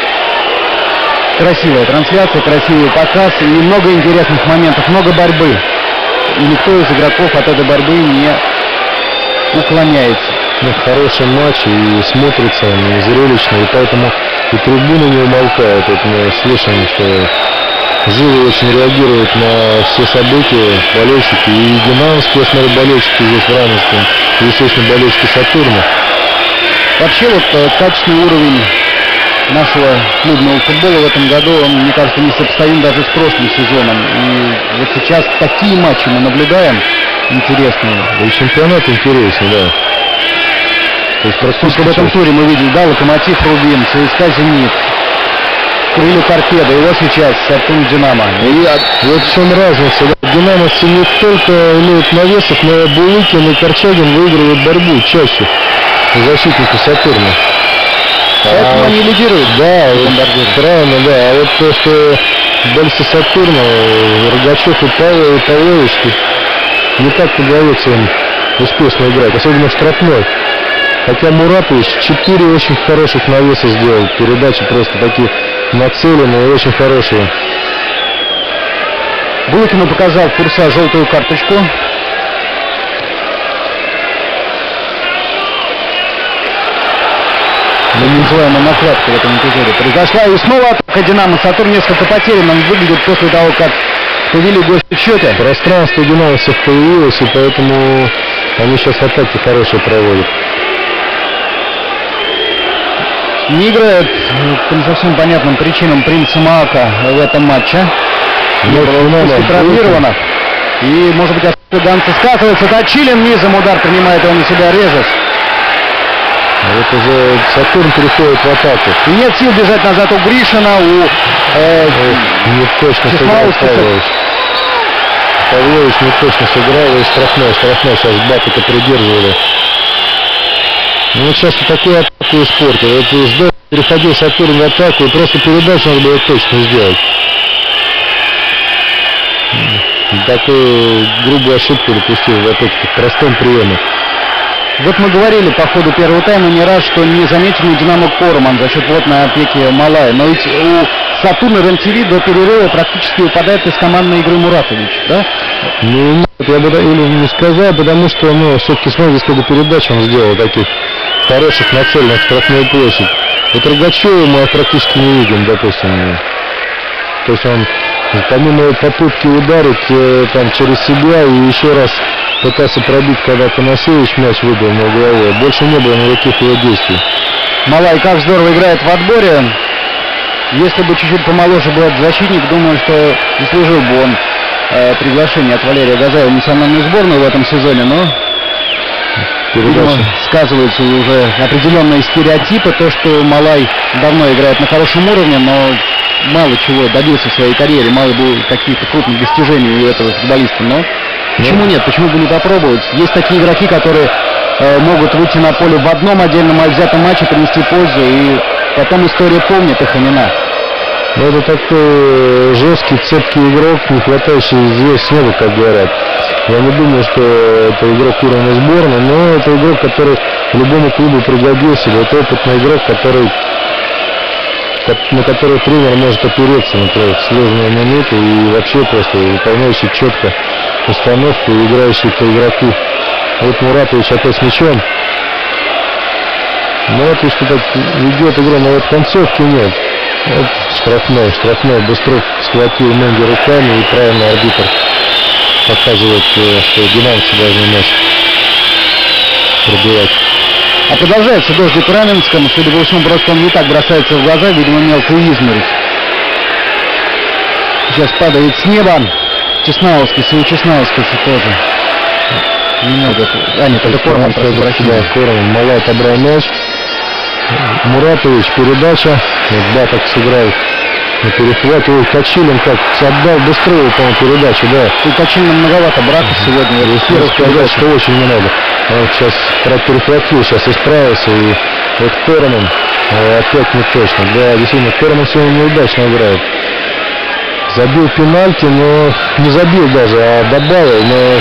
Красивая трансляция, красивый показ и много интересных моментов, много борьбы. И никто из игроков от этой борьбы не уклоняется. Ну, хороший матч, и смотрится он, и зрелищно, и поэтому и трибуны не умолкают. Вот мы слышим, что живо очень реагируют на все события болельщики, и динамовские, я смотрю, болельщики здесь в Раменском, и, естественно, болельщики Сатурна. Вообще вот качественный уровень нашего клубного футбола в этом году, он, мне кажется, несопоставим даже с прошлым сезоном. И вот сейчас такие матчи мы наблюдаем интересные. Да и чемпионат интересный, да. То есть просто в этом туре мы видели, да, Локомотив Рубин, ЦСКА Зенит, Крылья Торпеда, и вот сейчас Сатурн Динамо. И вот в чем разница. Да? Динамовцы не только имеют навесов, но Булыкин и Корчагин выигрывают борьбу чаще защитники Сатурна. Поэтому а, они лидируют. Да, вот, правильно, да. А вот то, что дальше Сатурна, Рогачев и Павел, и Павлович, не так удается им успешно играть, особенно в штрафной. Хотя Муратович четыре очень хороших навеса сделал. Передачи просто такие нацеленные и очень хорошие. Булыкину показал Курса желтую карточку. Мы не называемая накладка в этом эпизоде произошла. И снова атака Динамо. Сатурн несколько потерян. Он выглядит после того, как повели гости в счете. Пространство динамовцев появилось, и поэтому они сейчас атаки хорошие проводят. Не играет по не совсем понятным причинам принца Маака в этом матче. Не было травмировано. И, может быть, ганцы скатывается. Точилин низом удар принимает он на себя Режес. Вот уже Сатурн переходит в атаку. И нет сил бежать назад у Гришина, у э, не точно сыграл Павлович. Павлович не точно сыграл, и штрафной. Штрафной сейчас Батыка придерживали. Ну вот сейчас такую атаку испортил. Вот здорово переходил Сатурн в атаку, и просто передачу надо было точно сделать. Такую грубую ошибку допустил в атаке, в простом приеме. Вот мы говорили по ходу первого тайма не раз, что не заметил у Динамо Корман за счет плотной опеки Малая. Но ведь у Сатурна РЕН-ТВ до перерыва практически выпадает из командной игры Муратович, да? Ну, нет, я бы не сказал, потому что, ну, все-таки смотрите, сколько передач он сделал, таких хороших, нацеленных в штрафную площадь. Вот Рогачева мы практически не видим, допустим. То есть он, помимо попытки ударить э, там через себя и еще раз пытался пробить, когда Панасевич мяч выбил на голове, больше не было никаких его действий. Малай как здорово играет в отборе. Если бы чуть-чуть помоложе был этот защитник, думаю, что заслужил бы он э, приглашение от Валерия Газаева в национальную сборную в этом сезоне, но видимо, сказываются уже определенные стереотипы, то, что Малай давно играет на хорошем уровне, но мало чего добился в своей карьере, мало было каких-то крупных достижений у этого футболиста, но почему нет, почему бы не попробовать? Есть такие игроки, которые э, могут выйти на поле в одном отдельном взятом матче, принести пользу, и потом история помнит их имена. Ну, это такой жесткий, цепкий игрок, не хватающий звезд с неба, как говорят. Я не думаю, что это игрок уровня сборной, но это игрок, который любому клубу пригодился. Это опытный игрок, который, на который тренер может опереться, например, в сложные минуты и вообще просто выполняющий четко установку и играющий по игроку. Вот Муратович опять с мячом. Ну вот, что так ведет игру, но вот концовки нет. Вот штрафной, штрафной. Быстров схватил ноги руками, и правильный арбитр показывает, что динамовцы должны мяч пробивать. А продолжается дождик в Раменском. Судя по всему, просто он не так бросается в глаза, видимо, мелкую изморозь. Сейчас падает с неба. Чеснаускис, и Чеснаускис тоже. Немного. А, нет, это Корман, прошу прощения. Корман, Малай отобрал мяч. Муратович, передача. Вот, да, так сыграл на перехвате. Ой, Качилин как отдал быстрее, по-моему, передачу, да. У Качилина многовато браков сегодня. Я успел сказать, что очень много. Он вот сейчас перехватил, сейчас исправился. И вот Корман опять не точно. Да, действительно, Корман сегодня неудачно играет. Забил пенальти, но не забил даже, а добавил, но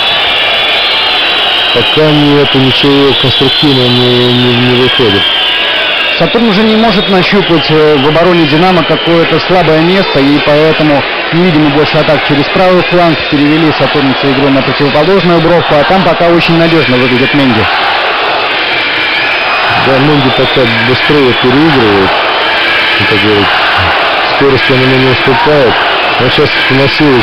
пока нет, ничего конструктивного не, не, не выходит. Сатурн уже не может нащупать в обороне «Динамо» какое-то слабое место, и поэтому не видим больше атак через правый фланг. Перевели сатурнцы игру на противоположную бровку, а там пока очень надежно выглядит Менди. Да, Менди пока быстрее переигрывает, как говорит, скоростью он ему не уступает. Но сейчас Насилович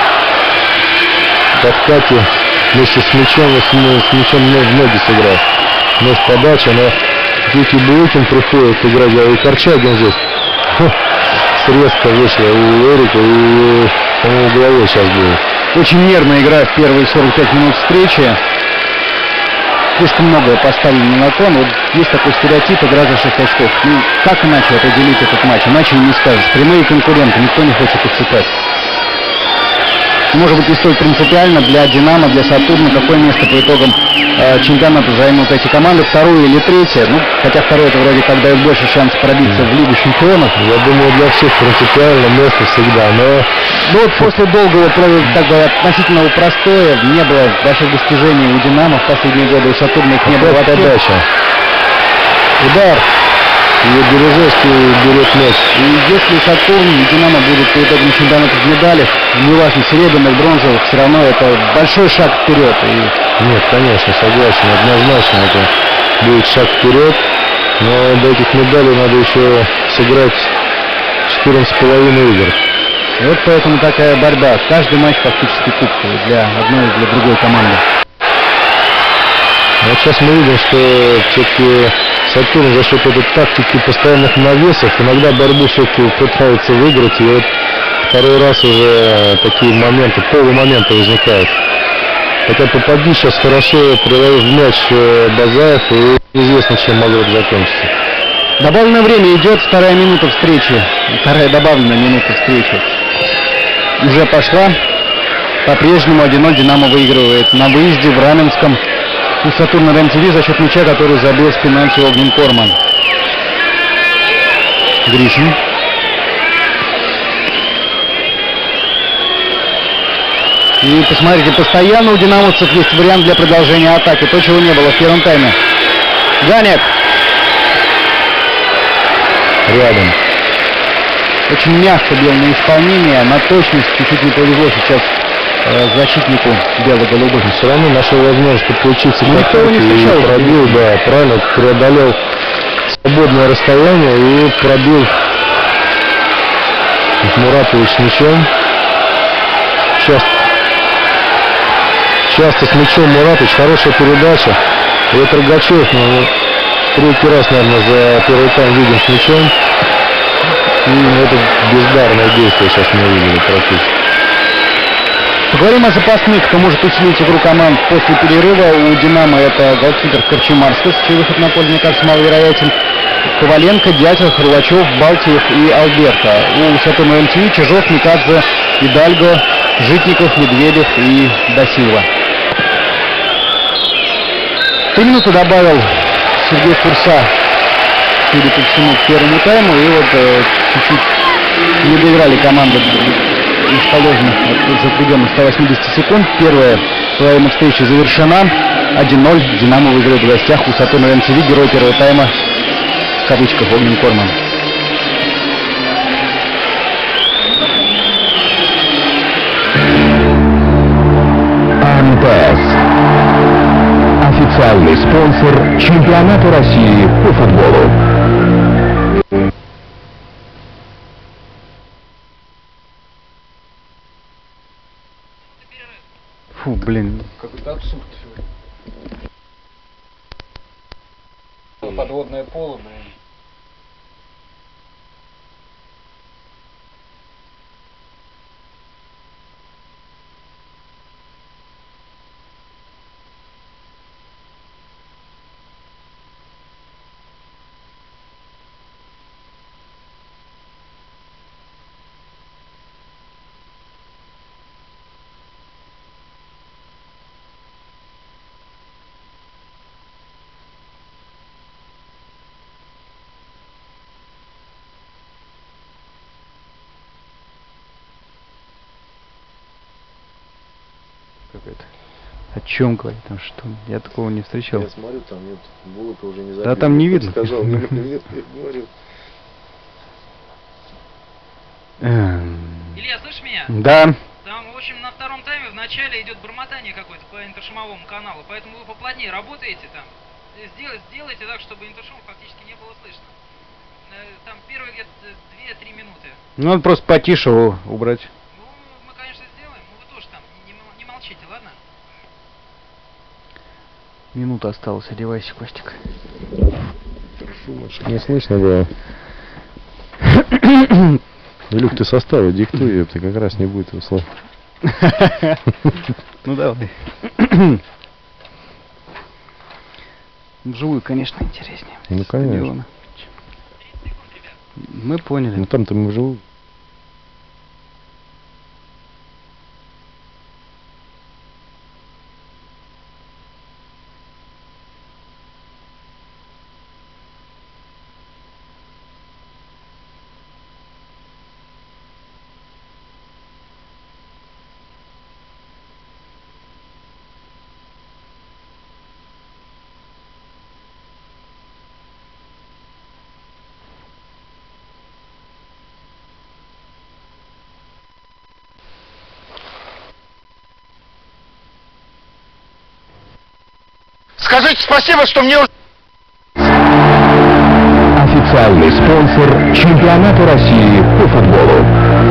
в подкате вместе с мячом, с, с мячом в ноги сыграл. Нож подача, но Дикий Булыкин приходит играть, и Корчагин здесь. Фу, срезка вышла у Эрика, и по-моему головой сейчас будет. Очень нервная игра в первые сорок пять минут встречи. Слишком многое поставлено на кон. Вот есть такой стереотип, игра за шесть очков. Ну, как иначе определить этот матч? Иначе и не скажешь. Прямые конкуренты, никто не хочет их цепать. Может быть, не столь принципиально для «Динамо», для «Сатурна», какое место по итогам э, чемпионата займут эти команды, второе или третье. Ну, хотя второе это вроде как дает больше шанс пробиться в Лигу чемпионов. Я думаю, для всех принципиально место всегда, но... Ну вот после долгого, так бы, относительного простоя не было больших достижений у «Динамо» в последние годы, у «Сатурна» их не было вообще. Подача. Удар. И Березовский берет мяч. И если «Сатурн» и «Динамо» будут по итогам чемпионата в медалях, неважно, серебряных, бронзовых, все равно это большой шаг вперед. И... Нет, конечно, согласен, однозначно это будет шаг вперед, но до этих медалей надо еще сыграть четырнадцать с половиной игр. И вот поэтому такая борьба. Каждый матч фактически кубковый для одной и для другой команды. Вот сейчас мы видим, что все-таки «Сатурн» за счет этой тактики постоянных навесов иногда борьбу все-таки пытается выиграть. И вот второй раз уже такие моменты, полумоменты возникают. Хотя попади сейчас хорошо приловил мяч Базаев, и неизвестно, чем могло бы закончиться. Добавленное время идет, вторая минута встречи. Вторая добавленная минута встречи. Уже пошла. По-прежнему один ноль «Динамо» выигрывает на выезде в Раменском у «Сатурна» РЕН-ТВ за счет мяча, который забил с пенальти Огнен Корман. Гришин. И посмотрите, постоянно у динамовцев есть вариант для продолжения атаки. То, чего не было в первом тайме. Ганяк. Рядом. Очень мягко бил на исполнение, на точность чуть-чуть не повезло сейчас э, защитнику бело-голубых. Все равно нашел возможность подключиться ну, к атаке и пробил, да, правильно, преодолел свободное расстояние и пробил Муратович с мячом. Часто, часто с мячом Муратович, хорошая передача. И вот Рогачев, ну, третий раз, наверное, за первый тайм видим с мячом. И это бездарное действие сейчас мы увидели практически. Поговорим о запасных, кто может усилить игру команд после перерыва. У «Динамо» это голкипер Корчемарскас, чей выход на поле, мне кажется, маловероятен. Коваленко, Дятел, Хрулачев, Балтиев и Алберта. У «Сатурна» РЕН-ТВ Чижов, Микадзе, Идальго, Житников, Медведев и Дасилва. Три минуты добавил Сергей Фурса, судя по всему, к первому тайму. И вот э, чуть-чуть не доиграли команды из положенных запряженных ста восьмидесяти секунд. Первая половина встречи завершена. один ноль. «Динамо» выиграет в гостях у «Сатурна» РЕН-ТВ. Герой первого тайма, в кавычках, Огнен Корман. АМТС. Официальный спонсор чемпионата России по футболу. Фу, блин. Какой-то абсурд. Подводное поло, блин. Какая-то. О чем говорит? Там что? Я такого не встречал. Я смотрю, там нет, Булата уже не забил. Да там не видно. Сказал, нет, нет, я говорю. Илья, слышишь меня? Да. Там, в общем, на втором тайме в начале идет бормотание какое-то по интершумовому каналу, поэтому вы поплотнее работаете там. Сделайте, сделайте так, чтобы интершум фактически не было слышно. Там первые где-то две-три минуты. Ну, надо просто потише его убрать. Ну, мы, конечно, сделаем, но вы тоже там не, не молчите, ладно? Минута осталась, одевайся, Костик. Не слышно было. Илюх, ты составы диктуй, ты как раз не будет его слов. Ну давай. Вживую, конечно, интереснее. Ну конечно. Мы поняли. Ну там-то мы вживую. Скажите спасибо, что мне... Официальный спонсор чемпионата России по футболу.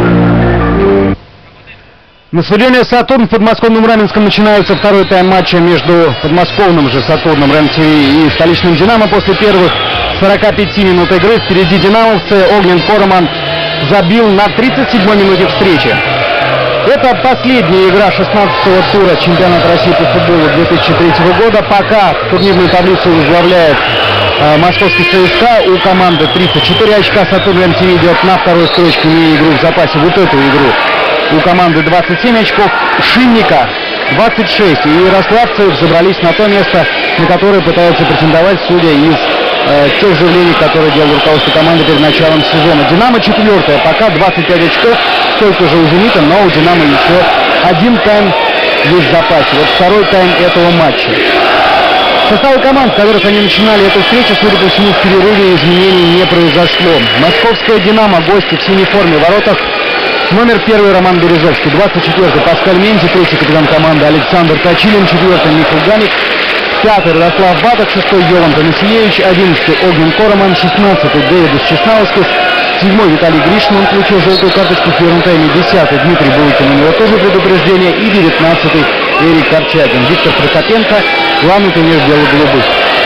На стадионе «Сатурн» в подмосковном Раменском начинается второй тайм матча между подмосковным же «Сатурном» РЕН-ТВ и столичным «Динамо». После первых сорока пяти минут игры впереди динамовцы. Огнен Короман забил на тридцать седьмой минуте встречи. Это последняя игра шестнадцатого тура чемпионата России по футболу две тысячи третьего года. Пока турнирную таблицу возглавляет э, московский ЦСКА. У команды тридцать четыре очка. «Сатурн» РЕН-ТВ идет на второй строчке, имея игру в запасе. Вот эту игру. У команды двадцать семь очков. Шинника двадцать шесть. И ярославцы забрались на то место, на которое пытаются претендовать, судя из э, тех заявлений, которые делал руководство команды перед началом сезона. «Динамо» четвертая, пока двадцать пять очков. Столько же у «Зенита», но у «Динамо» еще один тайм есть в запасе. Вот второй тайм этого матча. Составы команд, с которых они начинали эту встречу, судя по всему, в перерыве изменений не произошло. Московская «Динамо», гости в синей форме, в воротах номер первый Роман Березовский, двадцать четвёртый Паскаль Мензи, третий капитан команды Александр Точилин, четвертый Михаил Ганик, пятый Ярослав Баток, шестой Йован Танасиевич, одиннадцатый Огнен Короман, шестнадцатый Дэвидус Чеснаускас, седьмой Виталий Гришин, он получил желтую карточку в первом тайме, десятый Дмитрий Булыкин, у него тоже предупреждение, и девятнадцатый Эрик Корчагин. Виктор Прокопенко, главный тренер бело-голубых.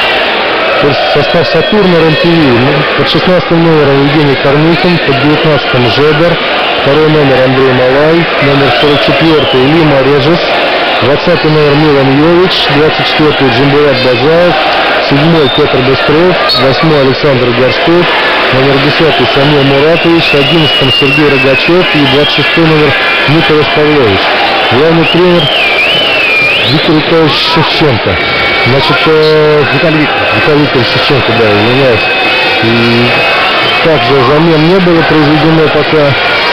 Состав «Сатурна» РЕН-ТВ. Под шестнадцатым номером Евгений Корнихин, под девятнадцатым Жебер, второй номер Андрей Малай, номер сорок четвёртый Лима Режес, двадцатый номер Милан Йович, двадцать четвёртый Джамбулат Бажаев, седьмой Петр Быстров, восьмой Александр Горшков, номер десятый Самил Муратович, одиннадцатый Сергей Рогачев и двадцать шестой номер Николас Павлович. Главный тренер Виктор Викторович Шевченко. Значит, э, Виталий Викторович, Виталий Викторович Шевченко, да, извиняюсь. И также замен не было произведено пока.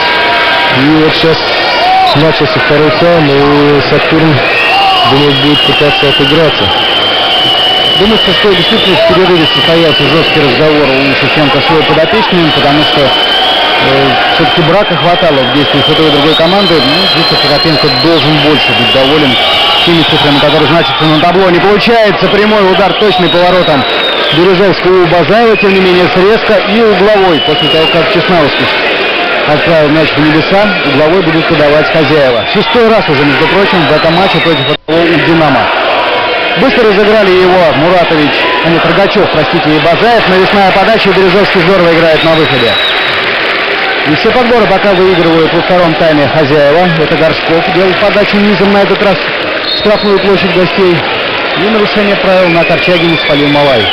И вот сейчас начался второй тайм, и «Сатурн», думаю, будет пытаться отыграться. Думаю, что действительно в перерыве состоялся жесткий разговор у Шевченко с своей подопечными, потому что э, все-таки брака хватало в действиях этой и другой команды. Ну, Виктор Прокопенко должен больше быть доволен теми цифрами, которые значатся на табло. Не получается прямой удар, точный поворотом Березовского у Бажаева, тем не менее срезка и угловой, после того, как Чеснаускас отправил мяч в небеса, угловой будут подавать хозяева. Шестой раз уже, между прочим, в этом матче против одного у «Динамо». Быстро разыграли его Муратович, а нет, Рогачев, простите, и Бажаев. Навесная подача, и Березовский здорово играет на выходе. И все подборы пока выигрывают во втором тайме хозяева. Это Горшков делает подачу низом, на этот раз в штрафную площадь гостей. И нарушение правил на Корчагине спалил Малай.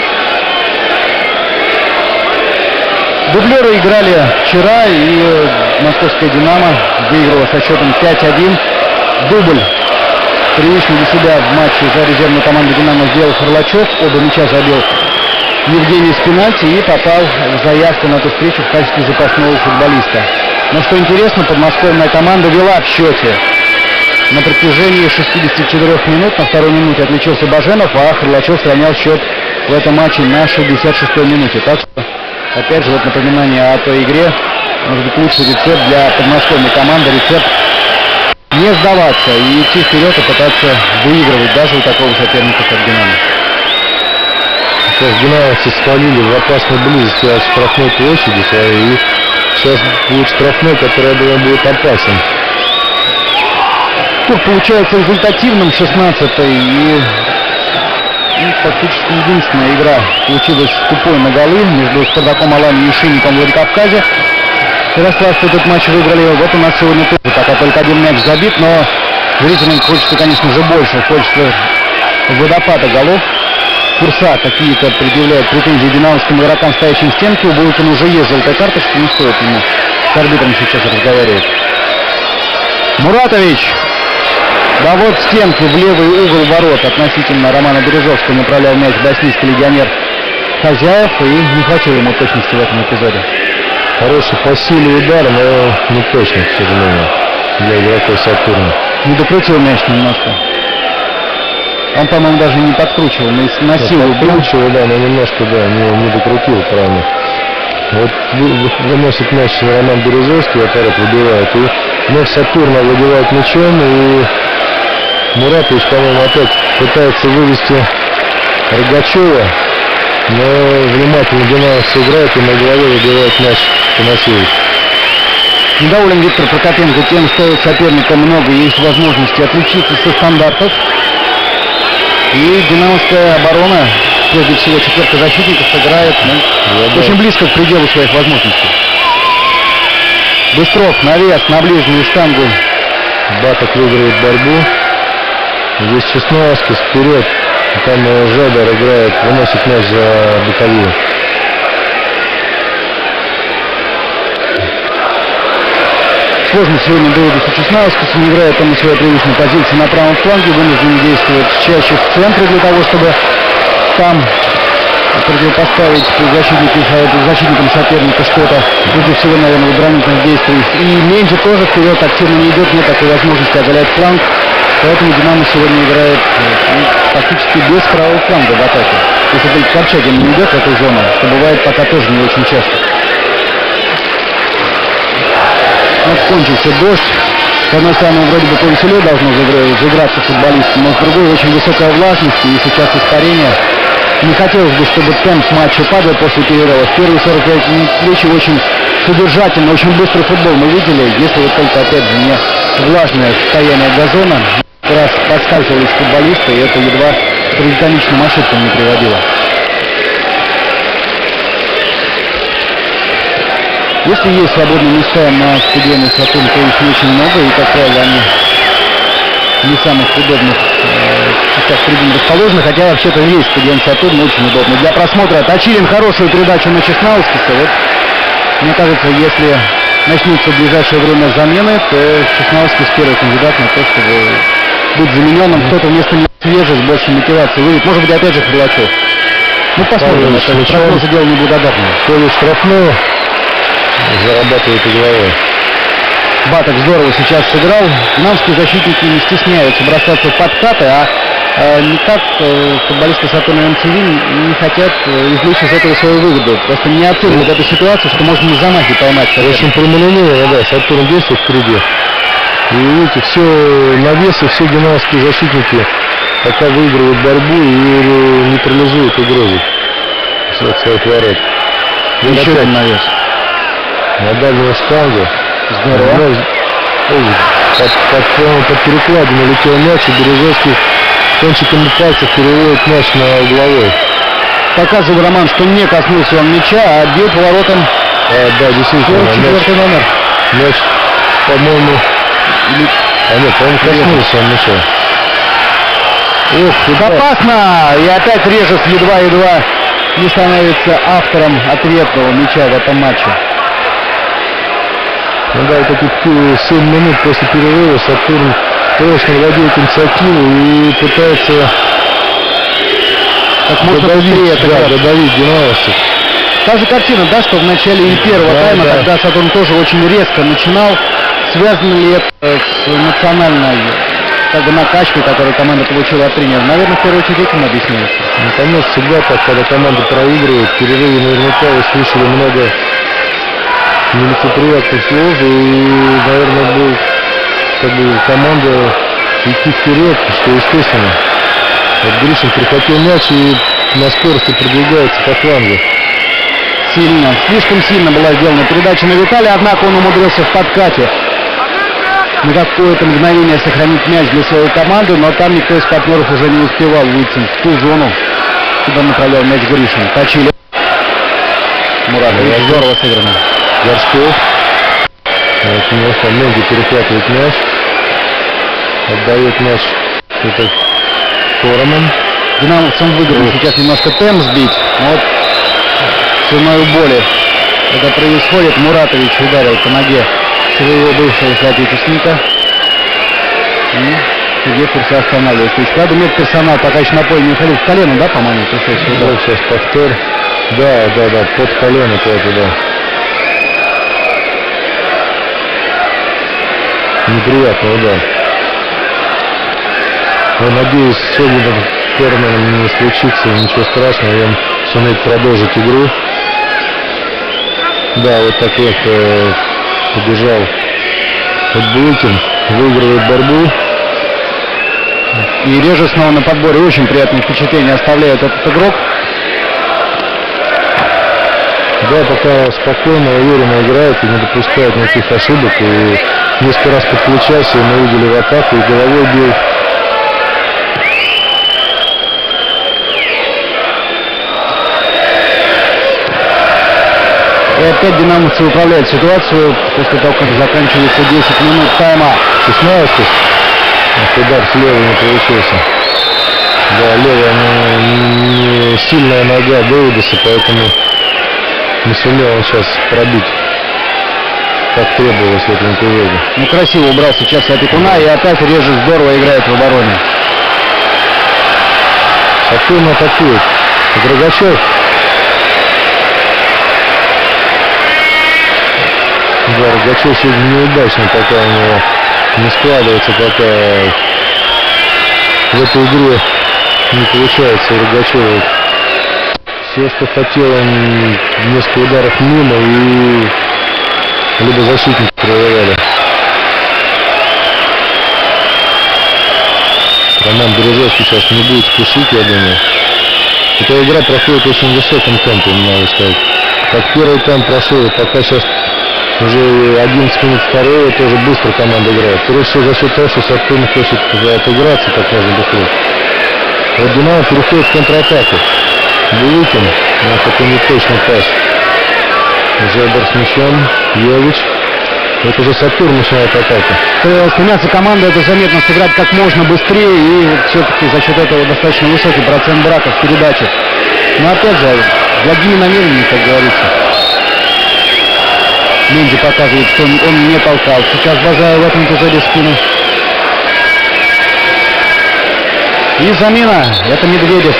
Дублеры играли вчера, и московская «Динамо» выиграла со счетом пять один. Дубль привычный для себя в матче за резервную команду «Динамо» сделал Харлачев. Оба мяча забил Евгений с пенальти и попал в заявку на эту встречу в качестве запасного футболиста. Но что интересно, подмосковная команда вела в счете на протяжении шестидесяти четырёх минут. На второй минуте отличился Баженов, а Харлачев сравнял счет в этом матче на шестьдесят шестой минуте. Так что, опять же, вот напоминание о той игре. Может быть, лучший рецепт для подмосковной команды, рецепт не сдаваться и идти вперед и пытаться выигрывать даже у такого соперника, как «Динамо». Сейчас динамовцы спалили в опасной близости от штрафной площади своей, и сейчас будет штрафной, который, я думаю, будет опасен. Тур получается результативным, шестнадцатый, и, и фактически единственная игра получилась тупой на голы между «Спартаком» Аланью и «Шинником» в Владикавказе. Ярославцы этот матч выиграли. Вот у нас сегодня тоже пока только один мяч забит, но зрителям хочется, конечно же, больше. Хочется водопада голов. Курса какие-то предъявляют претензии динамовским игрокам, стоящим в стенке. У Булкина уже есть желтая карточка, не стоит ему с арбитром сейчас разговаривать. Муратович. Да вот в стенке, в левый угол ворот относительно Романа Березовского направлял мяч боснийский легионер хозяев, и не хватило ему точности в этом эпизоде. Хороший по силе удар, но не точно, к сожалению, для игроков «Сатурна». Не докрутил мяч немножко. Он, по-моему, даже не подкручивал, но на силу бил. Подкручивал, да, но немножко, да, не, не докрутил правильно. Вот выносит мяч Роман Березовский, аппарат выбивает, и вновь «Сатурн» овладевает мячом, и Муратович, по-моему, опять пытается вывести Рогачева, но внимательно динамовцы играет, и на голове выбивает мяч Тимофеевич. Недоволен Виктор Прокопенко тем, что у соперника много есть возможности отличиться со стандартов. И динамовская оборона, прежде всего четверка защитников, сыграет ну, очень близко к пределу своих возможностей. Быстров, навес на ближнюю штангу. Баток выигрывает борьбу. Здесь Чесноевский вперед. Там Жадар играет, выносит мяч за боковую. Сложно сегодня Давиду Чесноевскому, не играет он на своей привычной позиции на правом фланге, вынужден действовать чаще в центре для того, чтобы там противопоставить защитникам, защитникам соперника что-то, прежде всего, наверное, в оборонительных действиях. И Менди тоже вперед активно не идет, нет такой возможности оголять фланг. Поэтому «Динамо» сегодня играет ну, фактически без правого фланга в атаке. Если только Корчагин не идет в эту зону, что бывает пока тоже не очень часто. Вот кончился дождь. С одной стороны, вроде бы повеселее должно заиграться футболистам, но с другой очень высокая влажность и сейчас испарение. Не хотелось бы, чтобы темп матча падал после перерыва. В первые сорок пять минут встречи очень содержательный, очень быстрый футбол мы видели, если вот только опять же не влажное состояние газона. Раз подскальзывались футболисты, и это едва к трагикомичным ошибкам не приводило. Если есть свободные места на стадионе «Сатурн», то их не очень много, и, как правило, они не в самых удобных э, частях трибун расположены, хотя вообще-то есть стадион «Сатурн», очень удобный. Для просмотра Точилин хорошую передачу на Чесноевского. Вот, мне кажется, если начнутся в ближайшее время замены, то Чесноевский первый кандидат на то, чтобы быть замененным, кто-то вместо него свежий, с большей мотивацией выйдет. Может быть, опять же Харлачев. Ну, посмотрим, это прогнозы дело неблагодарное. Входит штрафную, зарабатывает угловой. Баток здорово сейчас сыграл. Динамовские защитники не стесняются бросаться в подкаты, а э, никак э, футболисты «Сатурна» эм ти ви не хотят э, извлечь из этого свою выгоду. Просто не оценивают эту ситуацию, что можно на замахе поймать. Очень прямолинейно, да, «Сатурн» действует впереди. И видите, все навесы, все динамовские защитники пока выигрывают борьбу и нейтрализуют угрозу от своих ворот. Еще один навес. на дальнюю штангу. Здорово. Мяч, ой, под, под, под перекладину летел мяч, и Березовский кончиками пальцев переводит мяч на угловой. Показывает Роман, что не коснулся он мяча, а бил поворотом. А, да, действительно. Четвертый номер. Мяч, по-моему... А нет, по-моему, коснулся он мяча. Ох, опасно! И опять Режес едва-едва не становится автором ответного мяча в этом матче. Ну да, вот эти семь минут после перерыва Сатурн точно владеет инициативой и пытается как можно додавить, быстрее да, додавить динамовцев. Та же картина, да, что в начале и первого да, тайма, да. когда Сатурн тоже очень резко начинал. Связано ли это с национальной как бы накачкой, которую команда получила от тренера? Наверное, в первую очередь этим объясняется. Ну, конечно, всегда так, когда команда проигрывает, в перерыве наверняка вы слышали много нелицеприятных слов, и, наверное, будет как бы команда идти вперед, что естественно. Вот Гришин прихватил мяч и на скорости продвигается по флангу. Сильно, слишком сильно была сделана передача на Виталия, однако он умудрился в подкате на какое-то мгновение сохранить мяч для своей команды, но там никто из партнеров уже не успевал выйти в ту зону, куда направлял мяч Гришин. Точили. Муратович, здорово сыграно. Горшков. Вот, немножко Менди перехватывает мяч. Отдает мяч это Короман. Динамовцам выгодно сейчас немножко темп сбить. Вот ценой боли это происходит. Муратович ударил по ноге своего бывшего соотечественника. И Сергей все останавливается. То есть, правда, медперсонал пока еще на поле не уходил. В колено, да, по-моему, пришел сюда? Да, сейчас повтор. Да, да, да, под колено то-то, да. Неприятный удар. Я надеюсь, сегодня с Керменом не случится ничего страшного, и он сумеет продолжить игру. Да, вот так вот э, побежал Булыкин, выигрывает борьбу. И Режес снова на подборе. Очень приятное впечатление оставляет этот игрок. Да, пока спокойно, уверенно играет и не допускает никаких ошибок. И несколько раз подключался, и мы видели в атаку, и головой бил. И опять динамовцы управляют ситуацию после того, как заканчивается десять минут тайма. шестнадцать. Удар с левой не получился. Да, левая не, не сильная нога Дэвидаса, поэтому не сумел он сейчас пробить, как требовалось в этом эпизоде. Ну, красиво убрал сейчас опекуна, и опять Режес здорово играет в обороне. Сатурн атакует. Дрогачев. Да, Рогачев сегодня неудачно, пока у него не складывается, пока в этой игре не получается у Рогачева. Все, что хотел, он несколько ударов мимо, и либо защитники проверяли. Роман Березовский сейчас не будет спешить, я думаю. Эта игра проходит в очень высоком темпе, надо сказать. Как первый тайм прошел, пока сейчас уже одиннадцать минут второго, тоже быстро команда играет. Прежде всего за счет того, что Сатурн хочет отыграться как можно быстрее. Вот Динамо переходит в контратаку. Булыкин, ну, такой неточный пас. Зебр с мячом, Йович. Это уже Сатурн начинает атаку. Стремятся команда это заметно сыграть как можно быстрее, и вот все-таки за счет этого достаточно высокий процент браков в передаче. Но опять же, благими намерениями, как говорится. Менди показывает, что он, он не толкал. Сейчас Базаев в этом эпизоде спину. И замена. Это Медведев.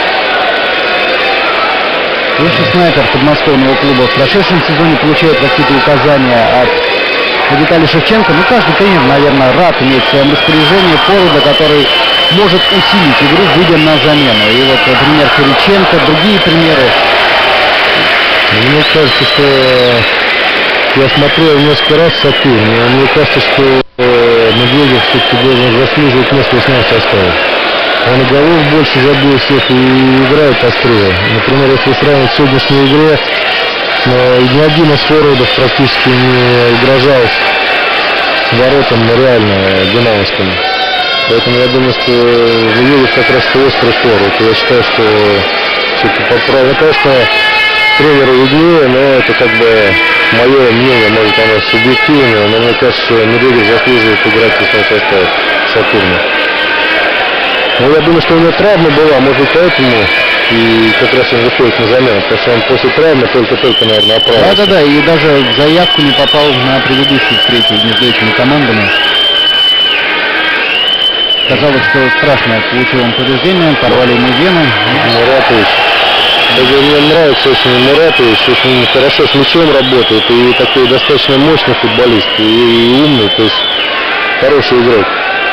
Бывший снайпер подмосковного клуба в прошедшем сезоне получает какие-то указания от Виталия Шевченко. Ну, каждый тренер, наверное, рад иметь в своем распоряжении форварда, который может усилить игру, выйдя на замену. И вот пример Кириченко, другие примеры. Мне кажется, что я смотрел несколько раз Сатурн, но мне кажется, что Медведев все-таки должен заслуживать место в основном составе. Он и голов больше забил всех и играет острее. Например, если сравнить в сегодняшней игре но ни один из форвардов практически не угрожал воротам реально динамовским. Поэтому я думаю, что Левиев как раз острый форвард. Я считаю, что все-таки поправил. Ну, конечно, тренеру виднее, но это как бы мое мнение, может оно субъективное, но мне кажется, что Медведев заслуживает играть в основном составе Сатурна. Ну, я думаю, что у него травма была, может быть, поэтому и как раз он выходит на замену, потому что он после травмы только-только, наверное, оправился. Да-да-да, и даже в заявку не попал на предыдущую встречу между этими командами. Казалось, что страшно получил он повреждение, порвали ему вены. Муратович. Даже мне нравится очень Муратович, очень хорошо с мячом работает, и такой достаточно мощный футболист, и, и умный, то есть хороший игрок.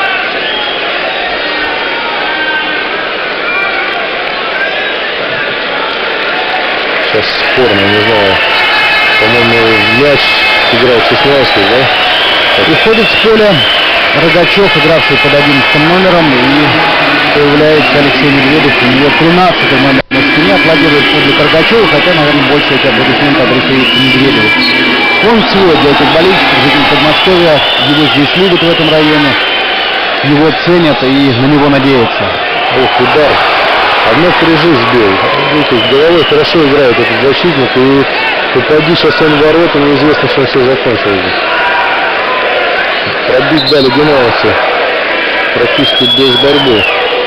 Сейчас спорно, не знаю. По-моему, мяч играл Чеснявский, да? Уходит с поля Рогачев, игравший под одиннадцатым номером, и появляется Алексей Медведев, у него тринадцатый номер на спине, аплодирует публика Рогачева, хотя, наверное, больше эти аплодисменты адресуются Медведеву. Он свой для этих болельщиков, жителей Подмосковья, его здесь любят в этом районе, его ценят и на него надеются. Ох, удар. Одно прижи сбил. Видите, головой хорошо играет этот защитник, и попади сейчас он в ворота, неизвестно, что все закончилось. Пробить дали динамовцы практически без борьбы.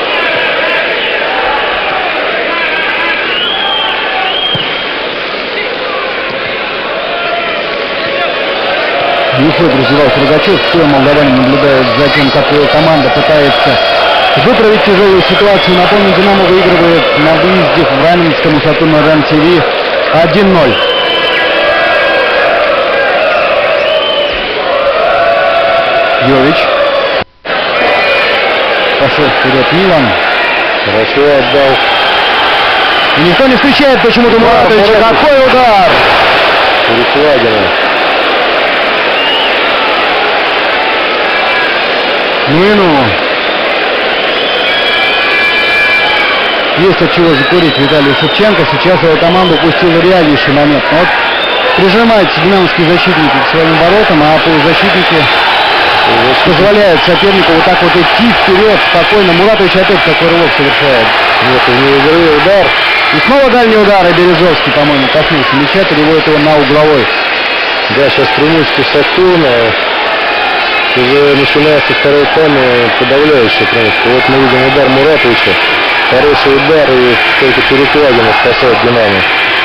Выходит, развивался Рогачев, стоя молдаване наблюдают за тем, как его команда пытается выправить тяжелую ситуацию. Напомню, Динамо выигрывает на выезде в Раменском у Сатурна РЕН-ТВ один ноль. Йович. Пошел вперед Милан. Хорошо отдал. И никто не встречает почему-то Муратовича. Какой удар! Перекладина. Ну и ну. Есть от чего закурить Виталию Шевченко. Сейчас его команда упустила реальнейший момент. Но вот прижимаются динамовские защитники к своим воротам, а полузащитники позволяют сопернику вот так вот идти вперед спокойно. Муратович опять такой рывок совершает. Вот у него игровой удар. И снова дальний удар, и Березовский, по-моему, коснулся мяча, переводит его на угловой. Да, сейчас преимущество Сатурна. Уже начинается второй тайм, подавляющее преимущество. Вот мы видим удар Муратовича. Хороший удар, и только Перекладина спасает Динамо.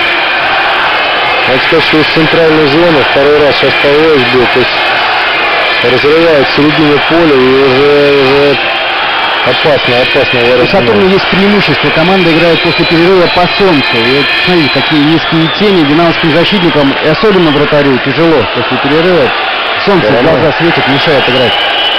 Надо сказать, что из центральной зоны второй раз сейчас Павлович бил, то есть разрывает в середине поля, и уже, уже опасно, опасно ворот. У Сатурна есть преимущество. Команда играет после перерыва по солнцу. И вот смотрите, какие низкие тени динамовским защитникам, и особенно вратарю, тяжело после перерыва. Солнце в глаза светит, мешает играть.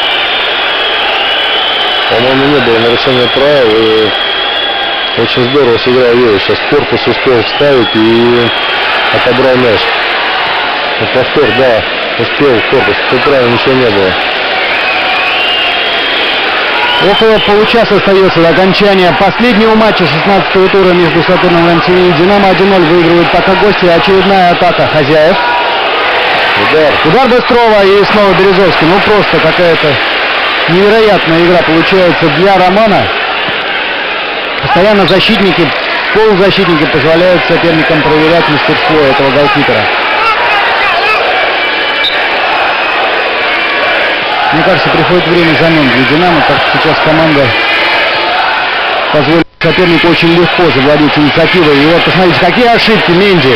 По-моему, не было нарушения правил, и очень здорово сыграл Ева. Сейчас корпус успел вставить и отобрал мяч. Вот повтор, да, успел корпус, тут правильно ничего не было. Около получаса остается до окончания последнего матча шестнадцатого тура между Сатурном РЕН-ТВ и Динамо. один ноль выигрывает пока гости. Очередная атака хозяев. Удар. Удар Быстрова и снова Березовский. Ну просто какая-то невероятная игра получается для Романа. Постоянно защитники, полузащитники позволяют соперникам проверять мастерство этого голкипера. Мне кажется, приходит время замен для Динамо, так что сейчас команда позволит сопернику очень легко завладеть инициативой. И вот посмотрите, какие ошибки Менди.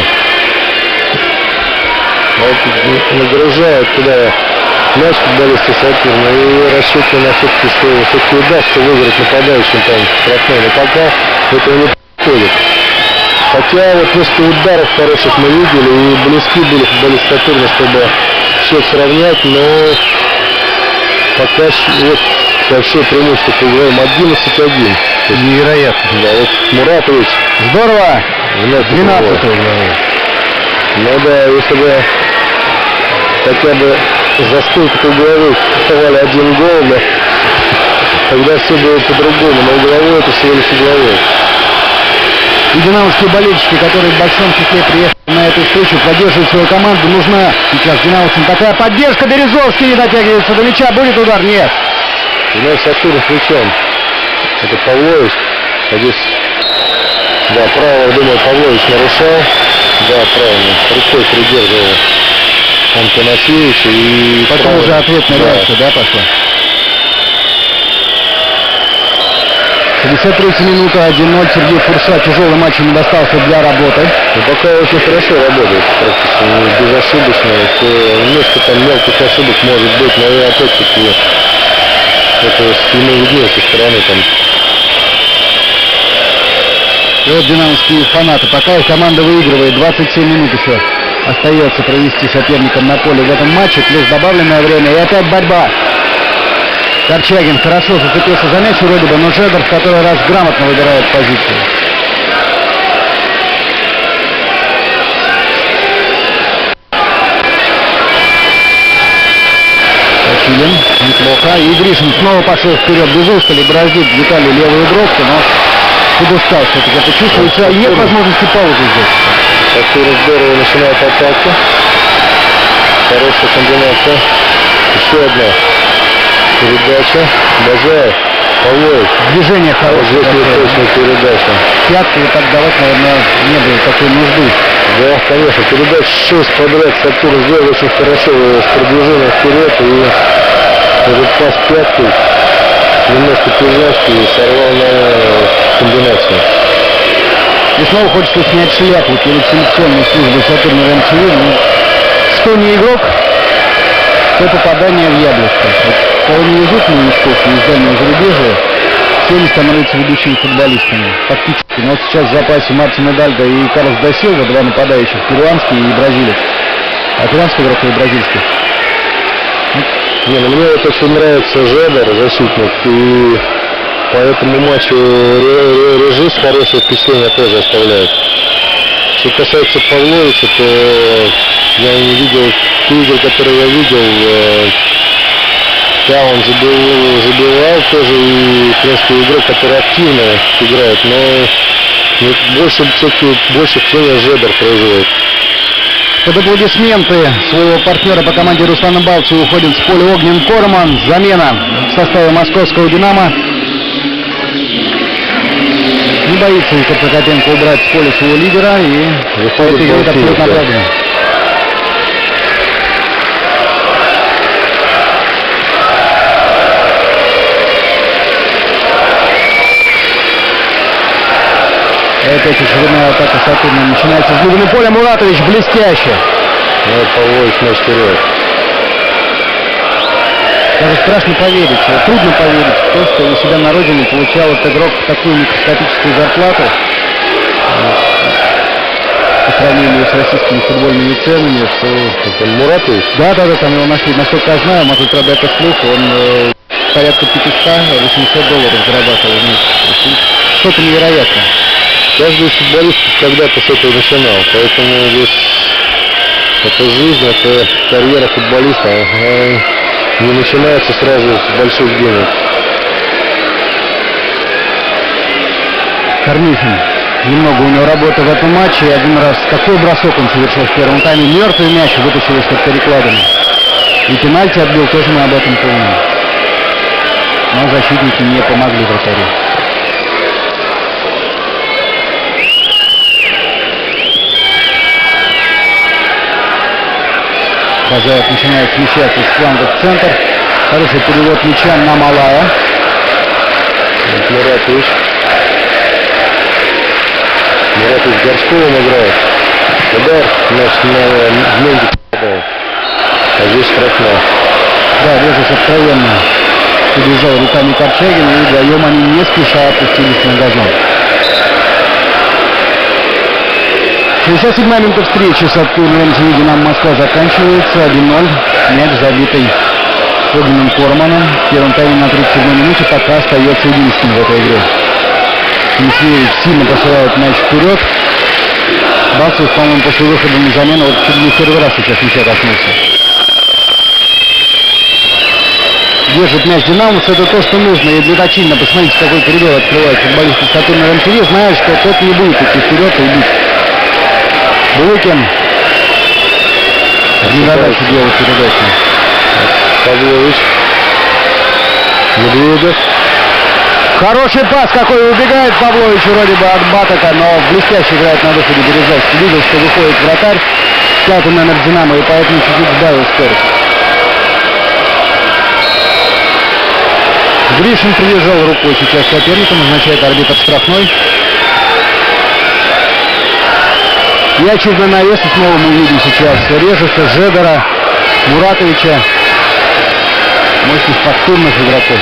Вот нагружают туда мяч футболисты Сатурна и рассчитывают на все-таки, что все-таки удастся выиграть нападающим там штрафной. Но пока этого не происходит. Хотя вот несколько ударов хороших мы видели, и близки были футболисты Сатурна, чтобы счет сравнять, но пока вот большое преимущество поиграем одиннадцать один. Невероятно. Да, вот Муратович. Здорово. двенадцатый. Ну да, если бы хотя бы за столько угловых давали один гол, да, тогда все было по-другому. Но угловой это всего лишь угловой. И динамовские болельщики, которые в большом числе приехали на эту встречу, поддерживают свою команду. Нужна сейчас динамовцам такая поддержка. Березовский не дотягивается до мяча. Будет удар? Нет. У нас с активным плечом. Это Павлович. А здесь, да, право, думаю, Павлович нарушал. Да, правильно. Рукой придерживал Антонасевича. И потом право, уже ответная да. реакция, да, пошла? пятьдесят третья минута, один ноль. Сергей Фурса. Тяжелый матч не достался для работы. Ну, пока очень хорошо работает, практически безошибочно. Немножко там мелких ошибок может быть, но и опять-таки это ему виднее со стороны там. И вот динамовские фанаты. Пока их команда выигрывает, двадцать семь минут еще остается провести соперником на поле в этом матче. Плюс добавленное время. И опять борьба. Корчагин хорошо зацепился за мяч вроде бы, но Жедер в который раз грамотно выбирает позицию. Качилин, неплохо. И Гришин снова пошел вперед. Без устали бороздит Виталий левую бровку, но подустал все-таки. Это чувствуется. И нет возможности паузы здесь. Артур здорово начинает атаку. Хорошая комбинация. Еще одна передача. Бажаев. Павлович. Движение хорошее. Здесь неточная передача. Пятку так давать, наверное, не было такой нужды. Да, конечно. Передач шесть подряд с Артуром сделал очень хорошо с продвижением вперед. И этот пас пяткой немножко пижашки и сорвал на комбинацию. И снова хочется снять шляпу перед селекционной службой Сатурна РМЧВ. Ну, кто не игрок, то попадание в яблочко. Вот, кого не везут новичков из дальнего зарубежья, все они становятся ведущими футболистами. Фактически. Но вот сейчас в запасе Мартин Идальго и Карлос да Силва, два нападающих, перуанский и бразилец. А перуанский игрок и бразильский. Не, ну мне вот очень нравится Жедер, защитник, и по этому матчу Режис хорошее впечатление тоже оставляет. Что касается Павловича, то я не видел, те игры, которые я видел, да, он забивал, забивал тоже, и, в принципе, игрок, который активно играет, но больше, все-таки, больше впечатления Жедер производит. Под аплодисменты своего партнера по команде Руслана Балчева уходит с поля Огнен Корман. Замена в составе московского «Динамо». Не боится Виктор Прокопенко убрать с поля своего лидера и выходит играет абсолютно оправданно. Опять очередная атака Сатурна начинается с глубины поля. Муратович блестяще. Ну, Павлович мяч вперед. Даже страшно поверить, трудно поверить в то, что у себя на родине получал этот игрок такую микроскопическую зарплату по сравнению с российскими футбольными ценами, что... Это Муратович? Да, да, да, там его нашли. Насколько я знаю, может, правда, это слух, он э, порядка пятьсот-восемьсот долларов зарабатывал. Что-то невероятное. Каждый футболист когда-то с этого начинал, поэтому здесь это жизнь, это карьера футболиста, она не начинается сразу с больших денег. Корнихин. Немного у него работы в этом матче. Один раз какой бросок он совершил в первом тайме. Мертвый мяч вытащил из-под перекладины. И пенальти отбил, тоже мы об этом помним. Но защитники не помогли вратарю. Бажаев начинает смещаться с фланга в центр. Хороший перевод мяча на Малая. Муратович. Муратович Горшковым играет. Удар, мяч на Мендик попадает. А здесь штрафная. Да, резус откровенно побежал руками Корчагина, и вдвоем они не спеша опустились на газон. шестьдесят седьмая минута встречи с Сатурном РМЧВ «Динамо Москва» заканчивается. один ноль. Мяч забитый Огненным Корманом. В первом тайме на тридцать седьмой минуте пока остается единственным в этой игре. Тимофеевич сильно посылает мяч вперед. Балцев, по-моему, после выхода на замену вот чуть ли не первый раз сейчас мяча коснулся. держит мяч динамовцы, это то, что нужно. И для Точильна, посмотрите, какой коридор открывает футболисты Сатурна РМТВ, знают, что тот не будет идти вперед и бить. Булыкин. Не задачу делать передачу. Павлович. Медведев. Хороший пас, какой убегает Павлович вроде бы от Батака, но блестяще играет на выходе Березовский. Видел, что выходит вратарь, пятый номер Динамо, и поэтому чуть-чуть сбавил скорость. Гришин привязал рукой сейчас соперника, назначает арбитр штрафной. И очередной навес, и снова мы видим сейчас Режеса, Жедера, Муратовича. Мощных подтурных игроков.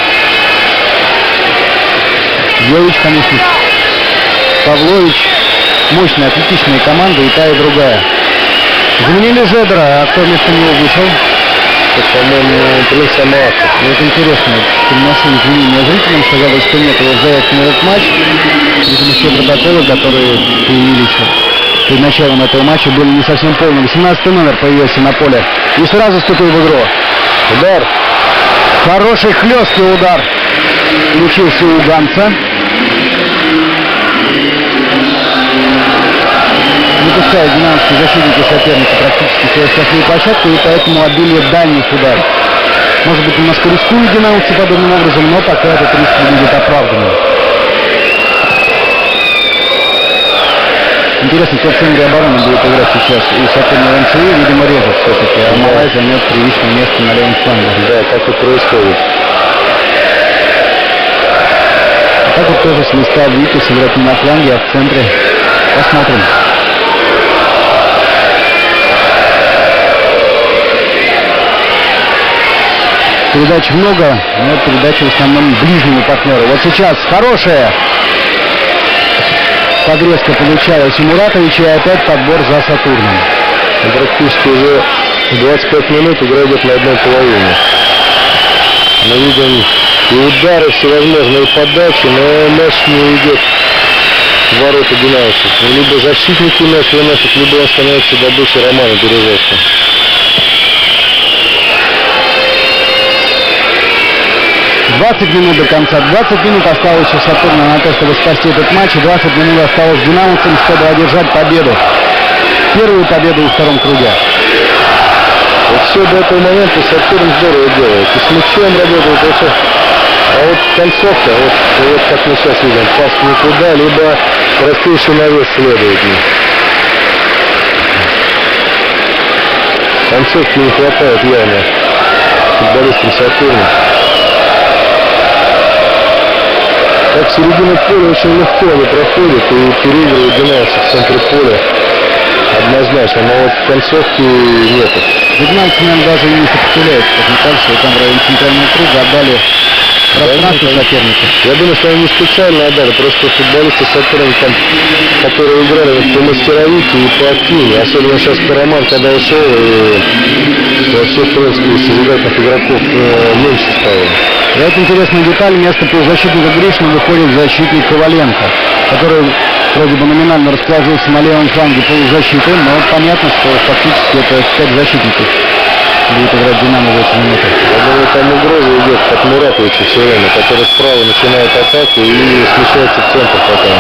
Йович, конечно, Павлович. Мощная, атлетичная команда, и та, и другая. Заменили Жедера, а кто вместо него вышел? По-моему, Принц Амааков. Вот интересно, приношу извинения зрителям, сказали, что нет его в заявке на этот матч. Видимо, все протоколы, которые появились перед началом этого матча, были не совсем полны. восемнадцатый номер появился на поле и сразу вступил в игру. Удар. Хороший хлесткий удар получился у Ганца. Не пускают динамовские защитники соперника практически свою штрафную площадку, и поэтому обилие дальних ударов. Может быть, немножко рискуют динамовцы подобным образом, но пока этот риск выглядит оправданным. Интересно, кто в центре обороны будет играть сейчас у Сатурна РМТВ, видимо, Режет все-таки, а Малай займет привычное место на левом фланге. Да, так и происходит. А так вот тоже с листа Вики сыграть не на фланге, а в центре. Посмотрим. Передач много, но передача в основном ближнему партнеру. Вот сейчас хорошая подрезка получалась у Муратовича, и опять подбор за Сатурном. Практически уже двадцать пять минут играют на одной половине. Мы видим и удары всевозможные, и подачи, но мяч не идет в ворота динамовцев. Либо защитники мяч выносят, либо он становится добычей Романа Березовского. двадцать минут до конца. двадцать минут осталось у Сатурна на то, чтобы спасти этот матч. И двадцать минут осталось динамовцам, чтобы одержать победу. Первую победу во втором круге. Вот все до этого момента Сатурн здорово делает. И с мячом работает, и все. А вот концовка, вот, вот как мы сейчас видим, пас никуда, либо простейший навес следует. Концовки не хватает явно футболистам Сатурна. Так середина поля очень легко они проходят и переигрывают динамовцы в центре поля. Однозначно, но вот концовки нету. Динамовцы, наверное, даже и не сопротивляются, как мне кажется, там в районе центрального круга отдали пространство соперника. Я думаю, что они не специально отдали, просто футболисты Сатурна, там, которые играли по мастеровитее и поактивнее, особенно сейчас Роман, когда ушел, и вообще, в принципе, созидательных игроков э, меньше стало. И вот интересная деталь, вместо полузащитника Гришина выходит защитник Коваленко, который вроде бы номинально расположился на левом фланге полузащиты, но понятно, что фактически это пять защитников будет играть Динамо в эти минуты. Я думаю, там угроза идет от Муратовича все время, который справа начинает атаку и смещается в центр потом.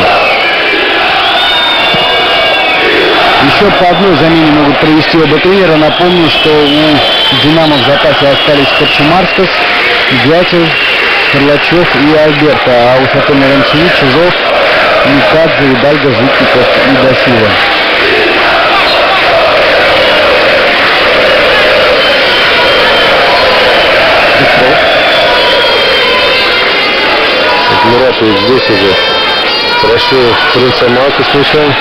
Еще по одной замене могут провести оба тренера. Напомню, что у Динамо в запасе остались Корчемарскас, Дятел, Карлачев и Альберто, а у Сатурна РМТВ Чижов, Никадзе, Идальго, Житников и Досила. Муратович здесь уже хорошо Принц Амааков с мячом.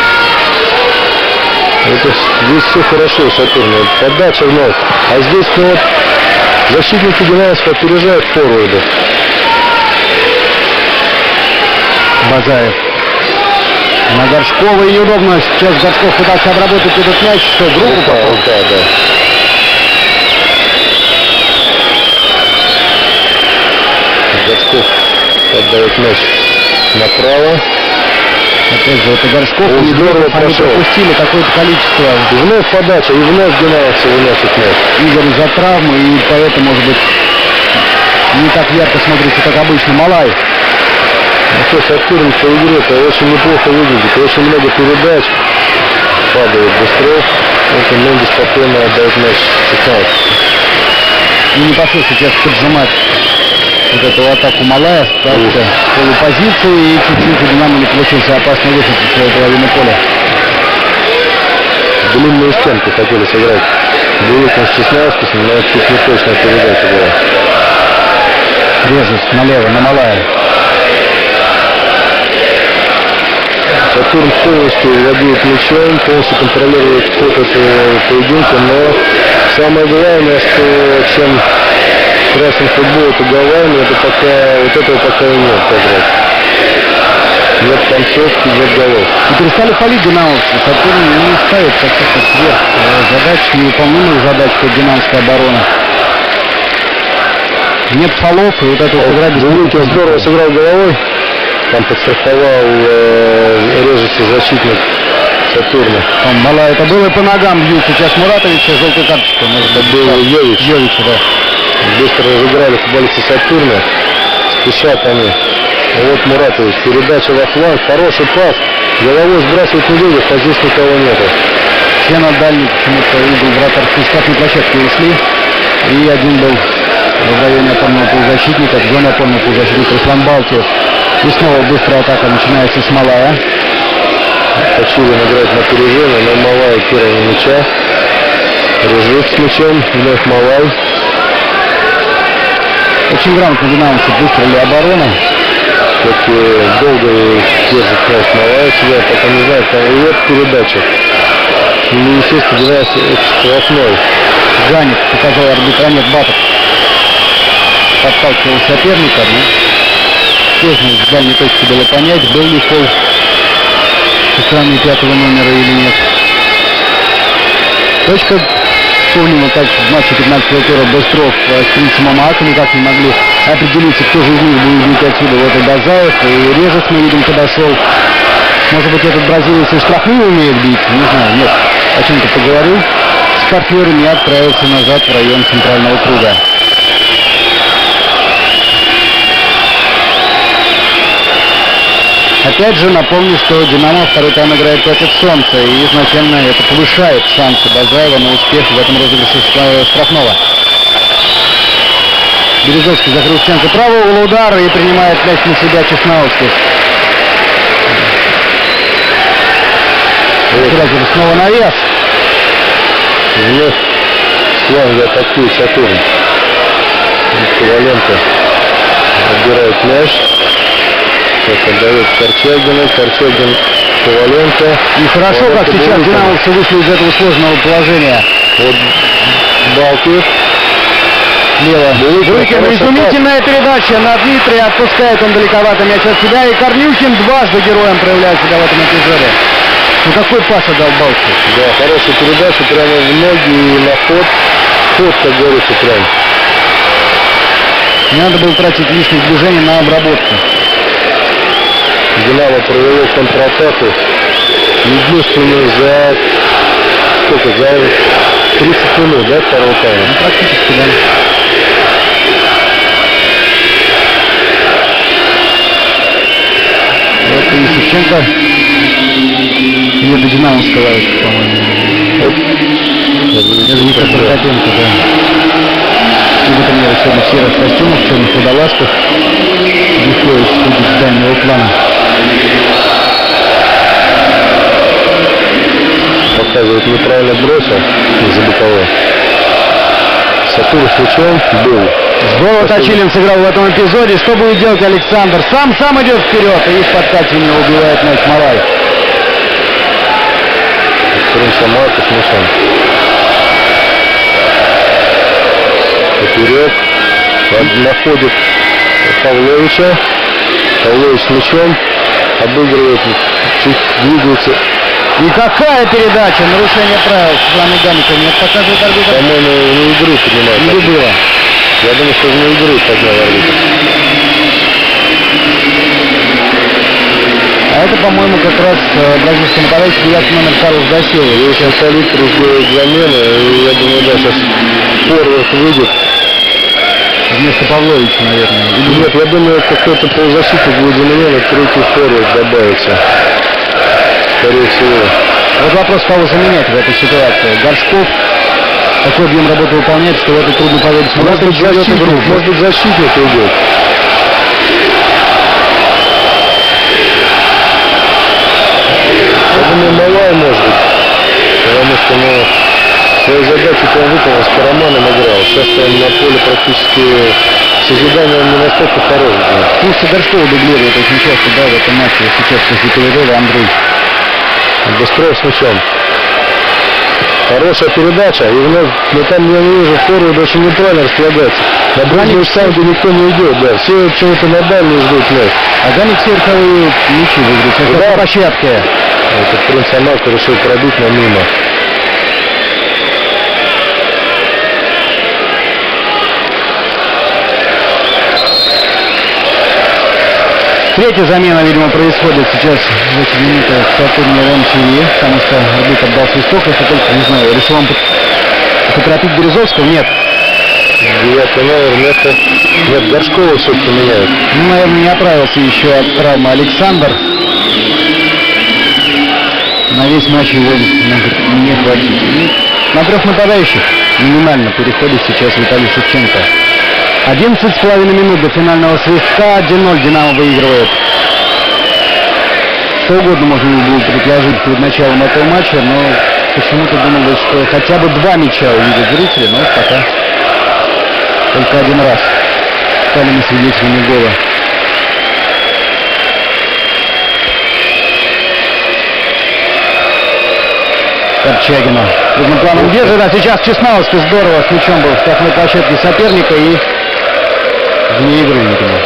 Это, здесь все хорошо, Сатурна. Подача вновь. А здесь, ну вот, защитники динамовцев опережают форварда. Базаев. На Горшкова, и неудобно. Сейчас Горшков пытается обработать этот мяч, что в руку попал. Да, да, да. Горшков отдает мяч направо. Опять же, это Горшков, Он и здорово они прошел. пропустили какое-то количество. И вновь подача, и вновь динамовцы выносят мяч. Игорь из-за травмы, и поэтому, может быть, не так ярко смотрится, как обычно. Малай. Ну что, Сатурн по игре-то очень неплохо выглядит. Очень много передач. Падает Быстров. Это Мендис спокойно отдает мяч Чекаев. И не пошел сейчас поджимать вот эту атаку Малая. Остался в полупозиции и чуть-чуть у Динамо не получился опасный выход из своей половины поля. Длинную стенку хотели сыграть. Булыкин с Чеснаевским, но чуть не точная передача была. Режет налево, на Малая. Сатурн полностью владеет мячом, полностью контролирует ход этого поединка, но самое главное, что чем красный футбол это Гавайи, это пока, вот этого пока и нет как раз. Нет концовки, нет голов. И перестали палить динамовцы. Сатурн не ставит каких-то сверх задач, невыполнимых задач под динамовская оборона. Нет фолов, и вот это вот игра без... Булыкин здорово сыграл головой. Там подстраховал э, режущий защитник Сатурна. Там Малай, это было и по ногам бьют. Сейчас Муратовича желтая карточка. Может, это был Йович. Йович, да. Быстро разыграли футболисты Сатурна. Спешат они. Вот Муратович. Передача во фланг. Хороший пас. Головой сбрасывает Медведев, а здесь никого нету. Все на дальний почему-то угол вратарской штрафной площадки ушли. И один был в районе опорного полузащитника, в зоне опорного полузащитника Руслан Балтиев. И снова быстрая атака начинается с Малая. Кочурин играет на опережение, но Малай первого мяча. Режет с мячом, вновь Малай. Очень грамотно динамовцы выстроили оборону. Как долго держит мяч Малай себя, пока не знаю, там и вот передача. Ну, естественно, двенадцать штрафной. Ганев показал арбитра, нет, Батов подталкивал соперника. Сложно с дальней точки было понять, был ли фол со стороны пятого номера или нет. Точка, помним, как в матче пятнадцатого тура Быстров с Принцем Амаака никак не могли определиться, кто же из них будет бить отсюда. Вот и Базаев, и Режес, мы видим, подошел. Может быть, этот бразилец и штрафные умеет бить, не знаю, нет. О чем-то поговорил с партнерами и отправился назад в район центрального круга. Опять же напомню, что Динамо второй тайм играет против Солнца, и изначально это повышает шансы Базаева на успех в этом розыгрыше штрафного. Березовский закрыл стенку правого угла удара и принимает мяч на себя Чеснаевских. Вот. Снова навес. Вновь фланга атакует Сатурн. Коваленко отбирает мяч. Сейчас отдает Корчагину. Корчагин, Коваленко. И хорошо, Коваленко, как сейчас динамовцы вышли из этого сложного положения. Вот Балтиев. Лево. Булыкин, изумительная передача на Дмитрия. Отпускает он далековато мяч от себя. И Корнюхин дважды героем проявляет себя в этом эпизоде. Ну какой пас отдал Балтиев? Да, хорошая передача прямо в ноги и на ход. Ход, как говорится, прям. Не надо было тратить лишних движений на обработку. Динамо провело контратаку. Единственную за сколько? За тридцать минут, да, второго тайма? Ну, практически, да. Это и Шевченко. Или это Динамовского, по-моему. Это Виктор Прокопенко, да. И, например, сегодня в серых костюмах, в черных водолазках. Михайлович судит с дальнего плана. Показывает, неправильно бросил из-за боковой. Сатурн с мячом был. Здорово Точилин сыграл в этом эпизоде. Что будет делать Александр? Сам сам идет вперед и в подкатывании убивает мяч Малай. Принц Амаака с мячом. Поперек. Находит Павловича. Павлович с мячом. Обыгрывает. Чуть двигается. И какая передача? Нарушение правил со стороны Ганика. Нет, показывает арбитр. По-моему, не игры поднимает. Не было. Я думаю, что не игры поднял арбитр. А это, по-моему, как раз э, бразильский нападающий девятый номер Карлос Досилва. Если Солитрус делает замены, я думаю, да, сейчас форвард выйдет. Вместо Павловича, наверное. Или Нет, я думаю, какой-то полузащитник будет заменен, третий форвард добавится. Скорее всего. Вот вопрос, кого заменять в этой ситуации. Горшков такой объем работы выполняет, что в это трудно поверить. Может быть, защитник, может быть, защитник идет. Я думаю, Малай может быть. Потому что, ну, свою задачу он выполнил, с Караманом играл. Сейчас он на поле практически созидание он не настолько хорош. Пусть и Горшкова дублирует очень часто, да, в этом матче. Сейчас после перерыва Андрей. Быстров с мячом. Хорошая передача. И вновь, но там я не вижу, форвард очень неправильно располагается. На ближнюю штангу никто не идет, да. Все почему-то на дальнюю ждут мяч. А Ганик Серковые мячи выиграть. Это Да. по площадке. Этот принц Амалко решил пробить, но мимо. Третья замена, видимо, происходит сейчас в эти минуты в Сатурне РМЧИ, потому что арбитр отдал свисток, если только, не знаю, решил он поторопить Березовского? Нет. Девятый номер вместо... Нет, Горшкова все-таки меняют. Ну, наверное, не оправился еще от травмы Александр. На весь матч его может не хватить. И на трех нападающих минимально переходит сейчас Виталий Шевченко. одиннадцать с половиной минут до финального свистка. один ноль Динамо выигрывает. Что угодно можно будет предложить перед началом этого матча, но почему-то думалось, что хотя бы два мяча увидят зрители, но пока только один раз стали мы свидетелями гола. Корчагина. Крупным планом держит, а сейчас Чесновский здорово с мячом был в штрафной площадке соперника и вне игры, видимо.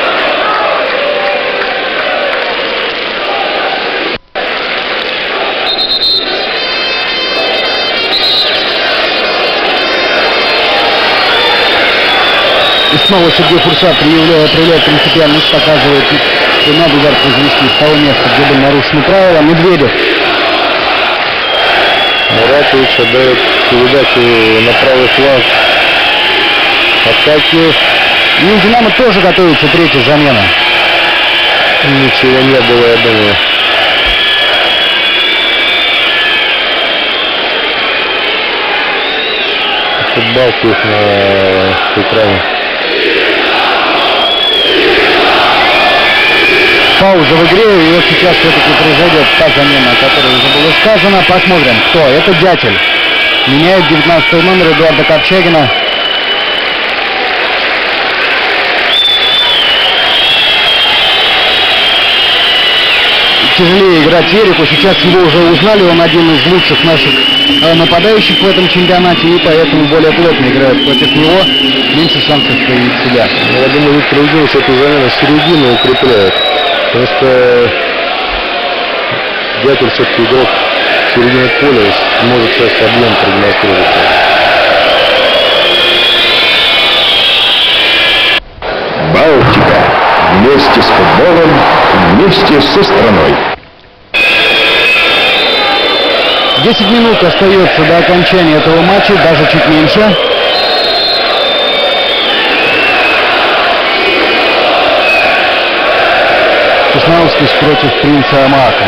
И снова Сергей Фурсат проявляет, проявляет принципиальность, показывает, что надо удар произвести с того места, где были нарушены правила. Медведев. Муратович отдает передачу на правый фланг. Атаки. И у Динамо тоже готовится третья замена. Ничего не было, я думаю. Футболку их на экране. Пауза в игре, и вот сейчас все-таки произойдет та замена, о которой уже было сказано. Посмотрим, кто. Это Дятель. Меняет девятнадцатый номер Эдуарда Корчагина. Тяжелее играть Ерику. Сейчас его уже узнали. Он один из лучших наших э, нападающих в этом чемпионате. И поэтому более плотно играют против него. Меньше шансов проявить себя. Я думаю, Виктор Евгеньевич эту замену середину укрепляет. Потому что Дятель все-таки игрок середины поля может сейчас объем продемонстрировать. Балтика. Вместе с футболом, вместе со страной. десять минут остается до окончания этого матча, даже чуть меньше. Чесновский против принца Амака.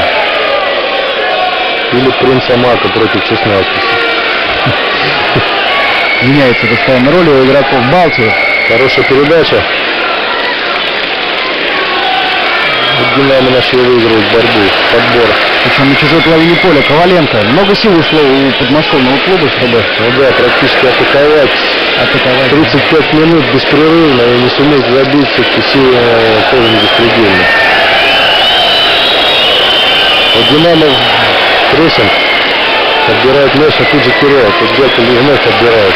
Или принц Амака против Чесновского. Меняется постоянно роль у игроков Балтии. Хорошая передача. Динамо начали выигрывать борьбу, подбор. Причем на чужой половине поля Коваленко. Много сил ушло у подмосковного клуба, чтобы Ну да, практически атаковать. атаковать. тридцать пять минут беспрерывно и не суметь забить, все-таки силы тоже не беспредельны. Вот Динамо прессинг отбирает мяч, а тут же теряет. Вот Дятель и вновь отбирает.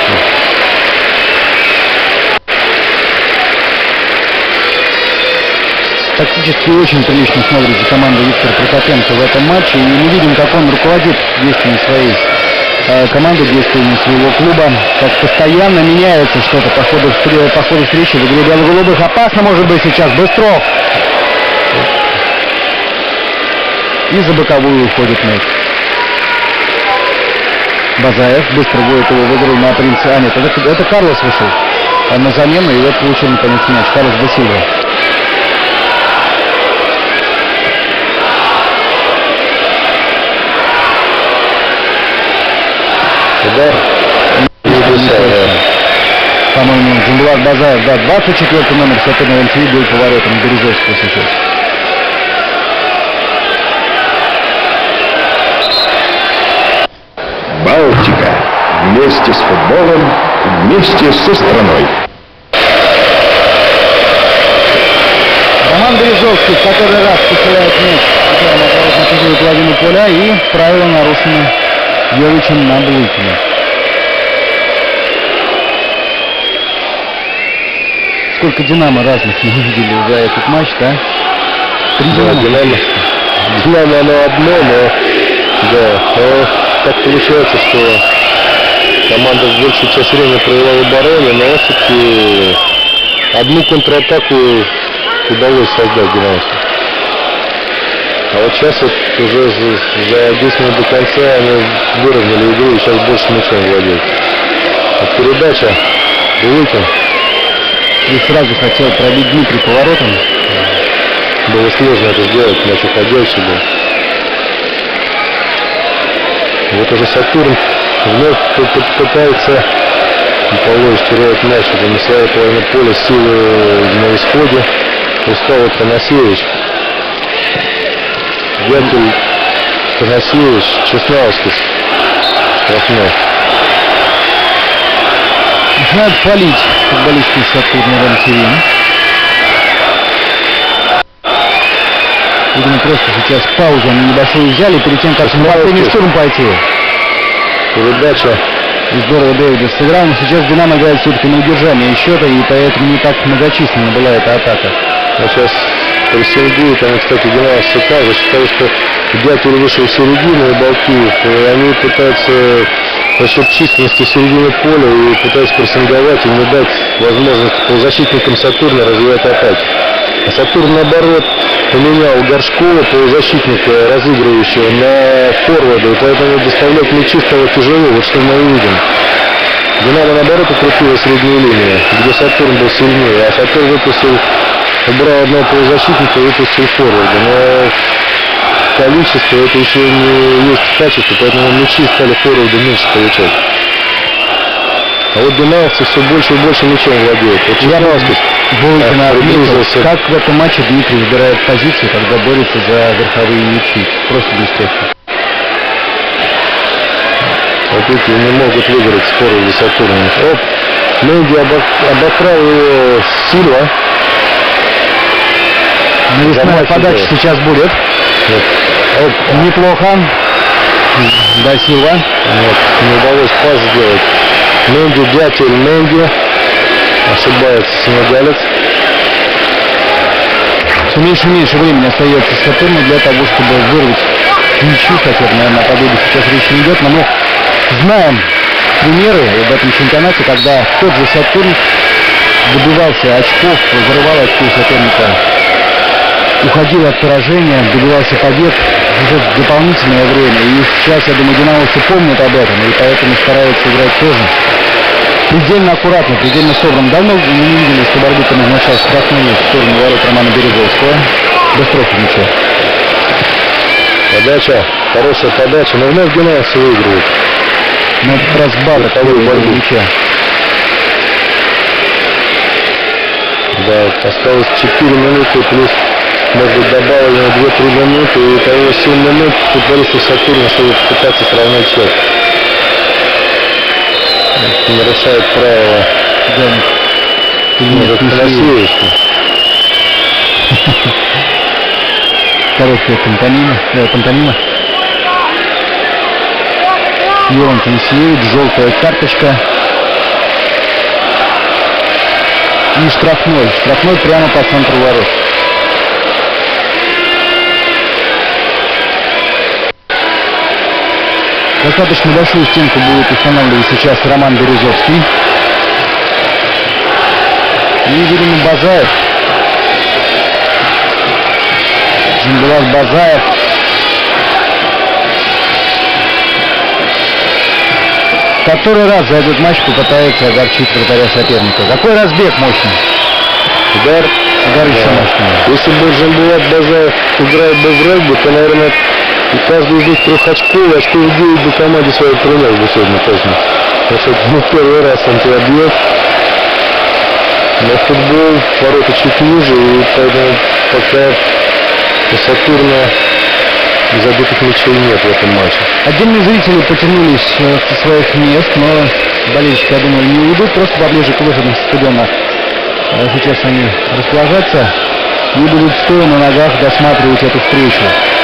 Тактически очень прилично смотрится команда Виктора Прокопенко в этом матче. И мы видим, как он руководит действиями своей э, команды, действиями своего клуба. Как постоянно меняется что-то по ходу, встр- по ходу встречи в игре бело-голубых. Опасно может быть сейчас Быстров. И за боковую уходит мяч. Базаев быстро вводит его в игру на принца. А нет, это, это Карлос вышел. на замену, и вот получил наконец мяч. Карлос да Сильва. Удар. По-моему, Джамбулат Базаев, да, двадцать четвёртый номер соперника МТВ был поворотом Березовского сейчас. Балтика. Вместе с футболом, вместе со страной. Роман Березовский в который раз посылает мяч на чужую половину поля, и правила нарушены Йовичем на Булыкине. Сколько «Динамо» разных мы увидели за этот матч, да? Три Да, «Динамо». «Динамо» оно одно, но да, но так получается, что команда в большую часть времени провела в обороне, но все-таки одну контратаку удалось создать «Динамовцам». А вот сейчас вот уже за, за десять минут до конца они выровняли игру и сейчас больше мячом владеют. Вот передача Булыкин. И сразу хотел пробить Дмитрий поворотом. Было сложно это сделать, мяч уходящий был. Вот уже Сатурн вновь пытается, Павлович теряет мяч уже на своей половине поля, силы на исходе. Устал Танасевич. Дятель, Танасевич, Чеснаускис. Штрафной. Начинают палить футболисты Сатурна в МТВ. Видимо, просто сейчас паузу они небольшую взяли перед тем, как на последний штурм пойти. Передача. И здорово Дэвидес сыграл, но сейчас «Динамо» играет все-таки на удержание счета, и поэтому не так многочисленна была эта атака. А сейчас прессингуют, они, кстати, «Динамо» СК засчитали, что Дятель вышел в середину и Балкиев. И они пытаются за счет численности середины поля и пытаются прессинговать и не дать возможность полузащитникам Сатурна развивать атаки. А Сатурн, наоборот, поменял Горшкова, полузащитника, разыгрывающего, на форварда, и поэтому доставлять мячи стало тяжело, вот что мы увидим. «Динамо», наоборот, укрепила среднюю линию, где Сатурн был сильнее, а Сатурн выпустил, убрал одного полузащитника и выпустил форварда. Но количество это еще не есть качество, поэтому мячи стали форварду меньше получать. А вот динамовцы все больше и больше мячом владеют. Вот Чеснаускис Булыкина отметил, как в этом матче Дмитрий выбирает позицию, когда борется за верховые мячи. Просто блестяще. Вот эти не могут выиграть споры за Сатурном. Оп, Менди обокрал его Сильва. Навесная подача сейчас будет. Вот. Оп, неплохо. Да Сильва. Вот, не удалось пас сделать. Менди, Дятель, Менди. Ошибается сенегалец. Все меньше и меньше времени остается Сатурну для того, чтобы вырвать ничью, хотя, наверное, о победе сейчас речь не идет, но мы знаем примеры в этом чемпионате, когда тот же Сатурн добивался очков, вырывал очки у соперника, уходил от поражения, добивался побед уже в дополнительное время. И сейчас, я думаю, динамовцы помнят об этом, и поэтому стараются играть тоже предельно аккуратно, предельно собран. Давно мы не видели, чтобы арбитр назначал штрафные в сторону ворот Романа Березовского. До строков мяча. Подача, хорошая подача, но вновь динамовцы выигрывают. Но это как раз Бабр того борьбу мяча. Да, осталось четыре минуты, плюс, может быть, добавили две-три минуты, и того семь минут футболисты Сатурна, чтобы пытаться сравнять счет. Нарушает правила. Да. Может, Танасевич. Короткая пантомима. Э, пантомима. Юрон Танасевич, желтая карточка. И штрафной. Штрафной прямо по центру ворот. Достаточно большую стенку будет устанавливать сейчас Роман Березовский. И, видимо, Базаев. Джамбулат Базаев. который раз за этот матч попытается огорчить вратаря соперника. Какой разбег мощный. Удар. Удар еще Да. мощнее. Если бы Жанбулат Бажаев играет бы в регби, то, наверное, и каждый из них трехочковый, очков девять бы команде своей принес бы сегодня точно. Потому что ну, первый раз он тебя бьет. Но футбол ворота чуть ниже, и поэтому пока у Сатурна забитых мячей нет в этом матче. Отдельные зрители потянулись э, со своих мест, но болельщики, я думаю, не уйдут, просто поближе к выходам стадиона. Э, Сейчас они расположатся и будут стоя на ногах досматривать эту встречу.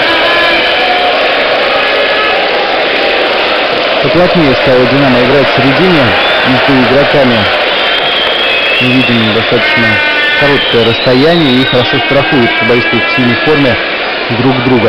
Поплотнее стало Динамо играть в середине, между игроками мы видим достаточно короткое расстояние и хорошо страхуют футболисты в сильной форме друг друга.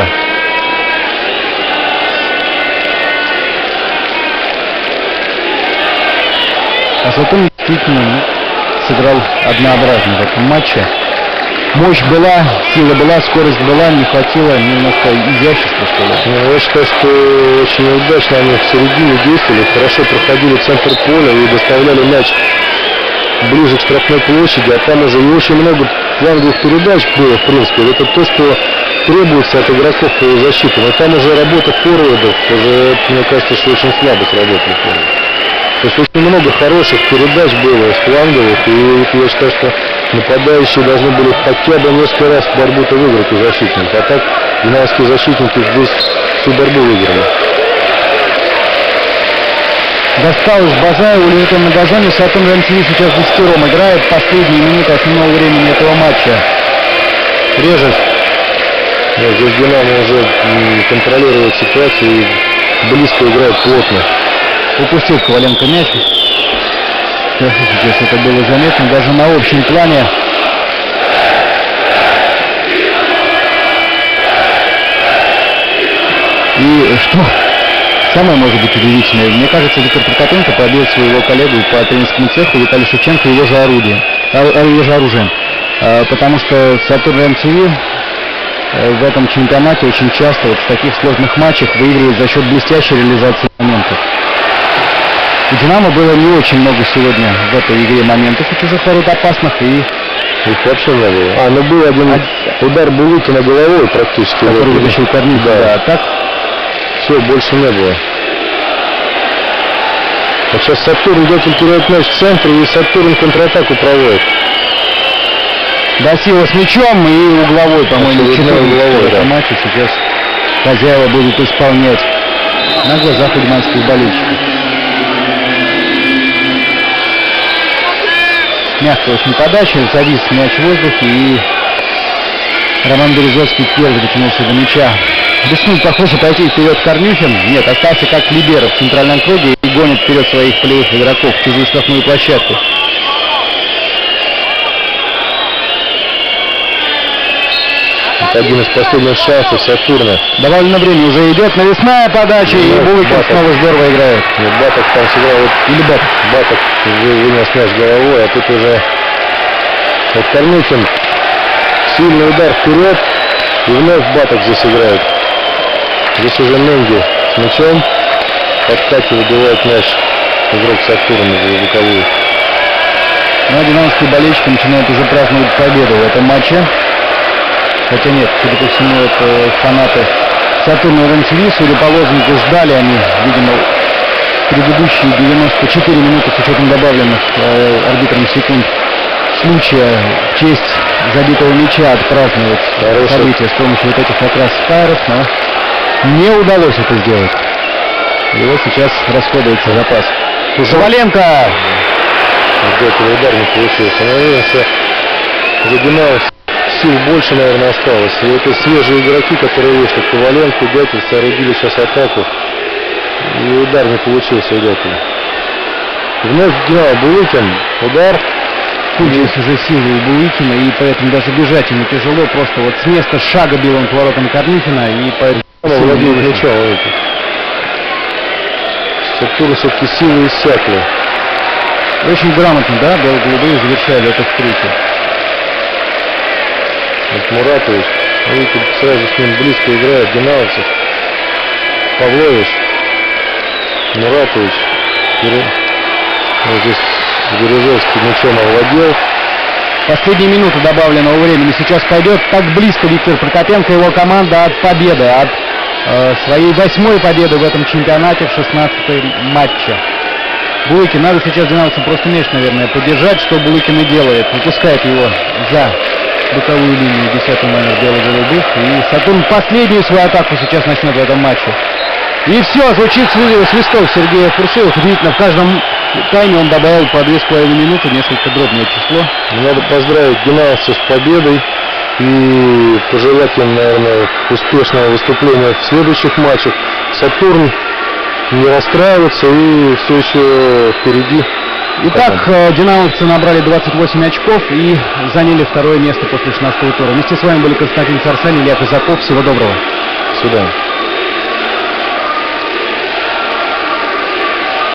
А Сатурн действительно сыграл однообразно в этом матче. Мощь была, сила была, скорость была, не хватило немножко изящества, что ли. Ну, я считаю, что очень удачно они в середине действовали, хорошо проходили центр поля и доставляли мяч ближе к штрафной площади, а там уже и очень много фланговых передач было, в принципе. Это то, что требуется от игроков полузащиты. Но там уже работа форвардов, уже, мне кажется, что очень слабо сработали форварды. То есть очень много хороших передач было с фланговых, и вот я считаю, что нападающие должны были хотя бы несколько раз борьбу-то выиграть у защитников. А так динамовские защитники здесь всю борьбу выиграли. Досталось Базаеву, лежит он на газоне. Сатурн эн ти ви сейчас десятером играет. Последние минуты основного времени этого матча. Режет. Да, здесь Динамо уже м, контролирует ситуацию и близко играет плотно. Упустил Коваленко мяч. Хорошо, сейчас это было заметно даже на общем плане. И что самое может быть удивительное, мне кажется, Виктор Прокопенко побил своего коллегу по тренерскому цеху Виталия Шевченко его же орудием, его же оружием. Потому что Сатурн эн ти ви в этом чемпионате очень часто вот в таких сложных матчах выигрывает за счет блестящей реализации моментов. У Динамо было не очень много сегодня в этой игре моментов у чужих ворот опасных, и их вообще не было. А, ну был один а... удар Булыкина головой практически. Который вытащил Корнилов, да. да. А так все, больше не было. А сейчас Сатурн идет теряет мяч в центре, и Сатурн контратаку проводит. Да, Сила с мячом и угловой, по-моему, угловой, в этом да. матче сейчас хозяева будут исполнять на глазах у динамовских болельщиков. Мягкая очень подача, завис мяч в воздухе, и Роман Березовский первый дотянулся до мяча. Рискнул, похоже, пойти вперед Корнюхин. Нет, остался как либеро в центральном круге и гонит вперед своих полевых игроков в чужую штрафную площадку. Это один из последних шансов Сатурна. Довольно время уже идет навесная подача, ну, и Булыкин снова здорово играет. Нет, Баток там сыграл. Вот, или Баток. Баток вынес мяч головой, а тут уже вот Корнюхин. Сильный удар вперед, и вновь Баток здесь играет. Здесь уже Менги с мячом. Подкати выбивает мяч игрок Сатурна в боковую. Ну, а динамовские болельщики начинают уже праздновать победу в этом матче. Хотя нет, судя по всему, это фанаты Сатурна эн ти ви, судя по лозунгу, ждали они, видимо, предыдущие девяносто четыре минуты с учетом добавленных э, арбитром секунд случая в честь забитого мяча отпраздновать Хороший. события с помощью вот этих как раз фаеров, но не удалось это сделать. И вот сейчас расходуется запас. Коваленко! Вот этого удар не получился. Наверное, за Динамо сил больше, наверное, осталось. И это свежие игроки, которые вышли. Коваленко, Дятел соорудили сейчас атаку. И удар не получился у Дятеля. Вновь Динамо Булыкин. Удар. Кончились уже силы у Булыкина, и поэтому даже бежать ему тяжело. Просто вот с места шага бил он к воротам Корнюхина, и поэтому владеет мячом. Сатурн все-таки силы иссякли. Очень грамотно, да, бело-голубые завершали эту встречу. Вот Муратович, видите, сразу с ним близко играет динамовцев. Павлович, Муратович. Вот здесь Березовский мячом овладел. Последние минуты добавленного времени сейчас пойдет. Так близко Виктор Прокопенко, его команда от победы, от э, своей восьмой победы в этом чемпионате в шестнадцатой матче. Булыкин, надо сейчас динамовцам просто мяч, наверное, поддержать, что Булыкин и делает. Выпускает его за боковую линию десятый номер бело-голубых. И Сатурн последнюю свою атаку сейчас начнет в этом матче. И все, звучит свисток Сергея Фуршилов. Удивительно, в каждом тайме он добавил по две с половиной минуты, несколько дробное число. Надо поздравить динамовцев с победой и пожелать им, наверное, успешного выступления в следующих матчах. Сатурн не расстраиваться и все еще впереди. Итак, динамовцы набрали двадцать восемь очков и заняли второе место после шестнадцатого тура. Вместе с вами были Константин Сарсани, Илья Казаков. Всего доброго. До свидания.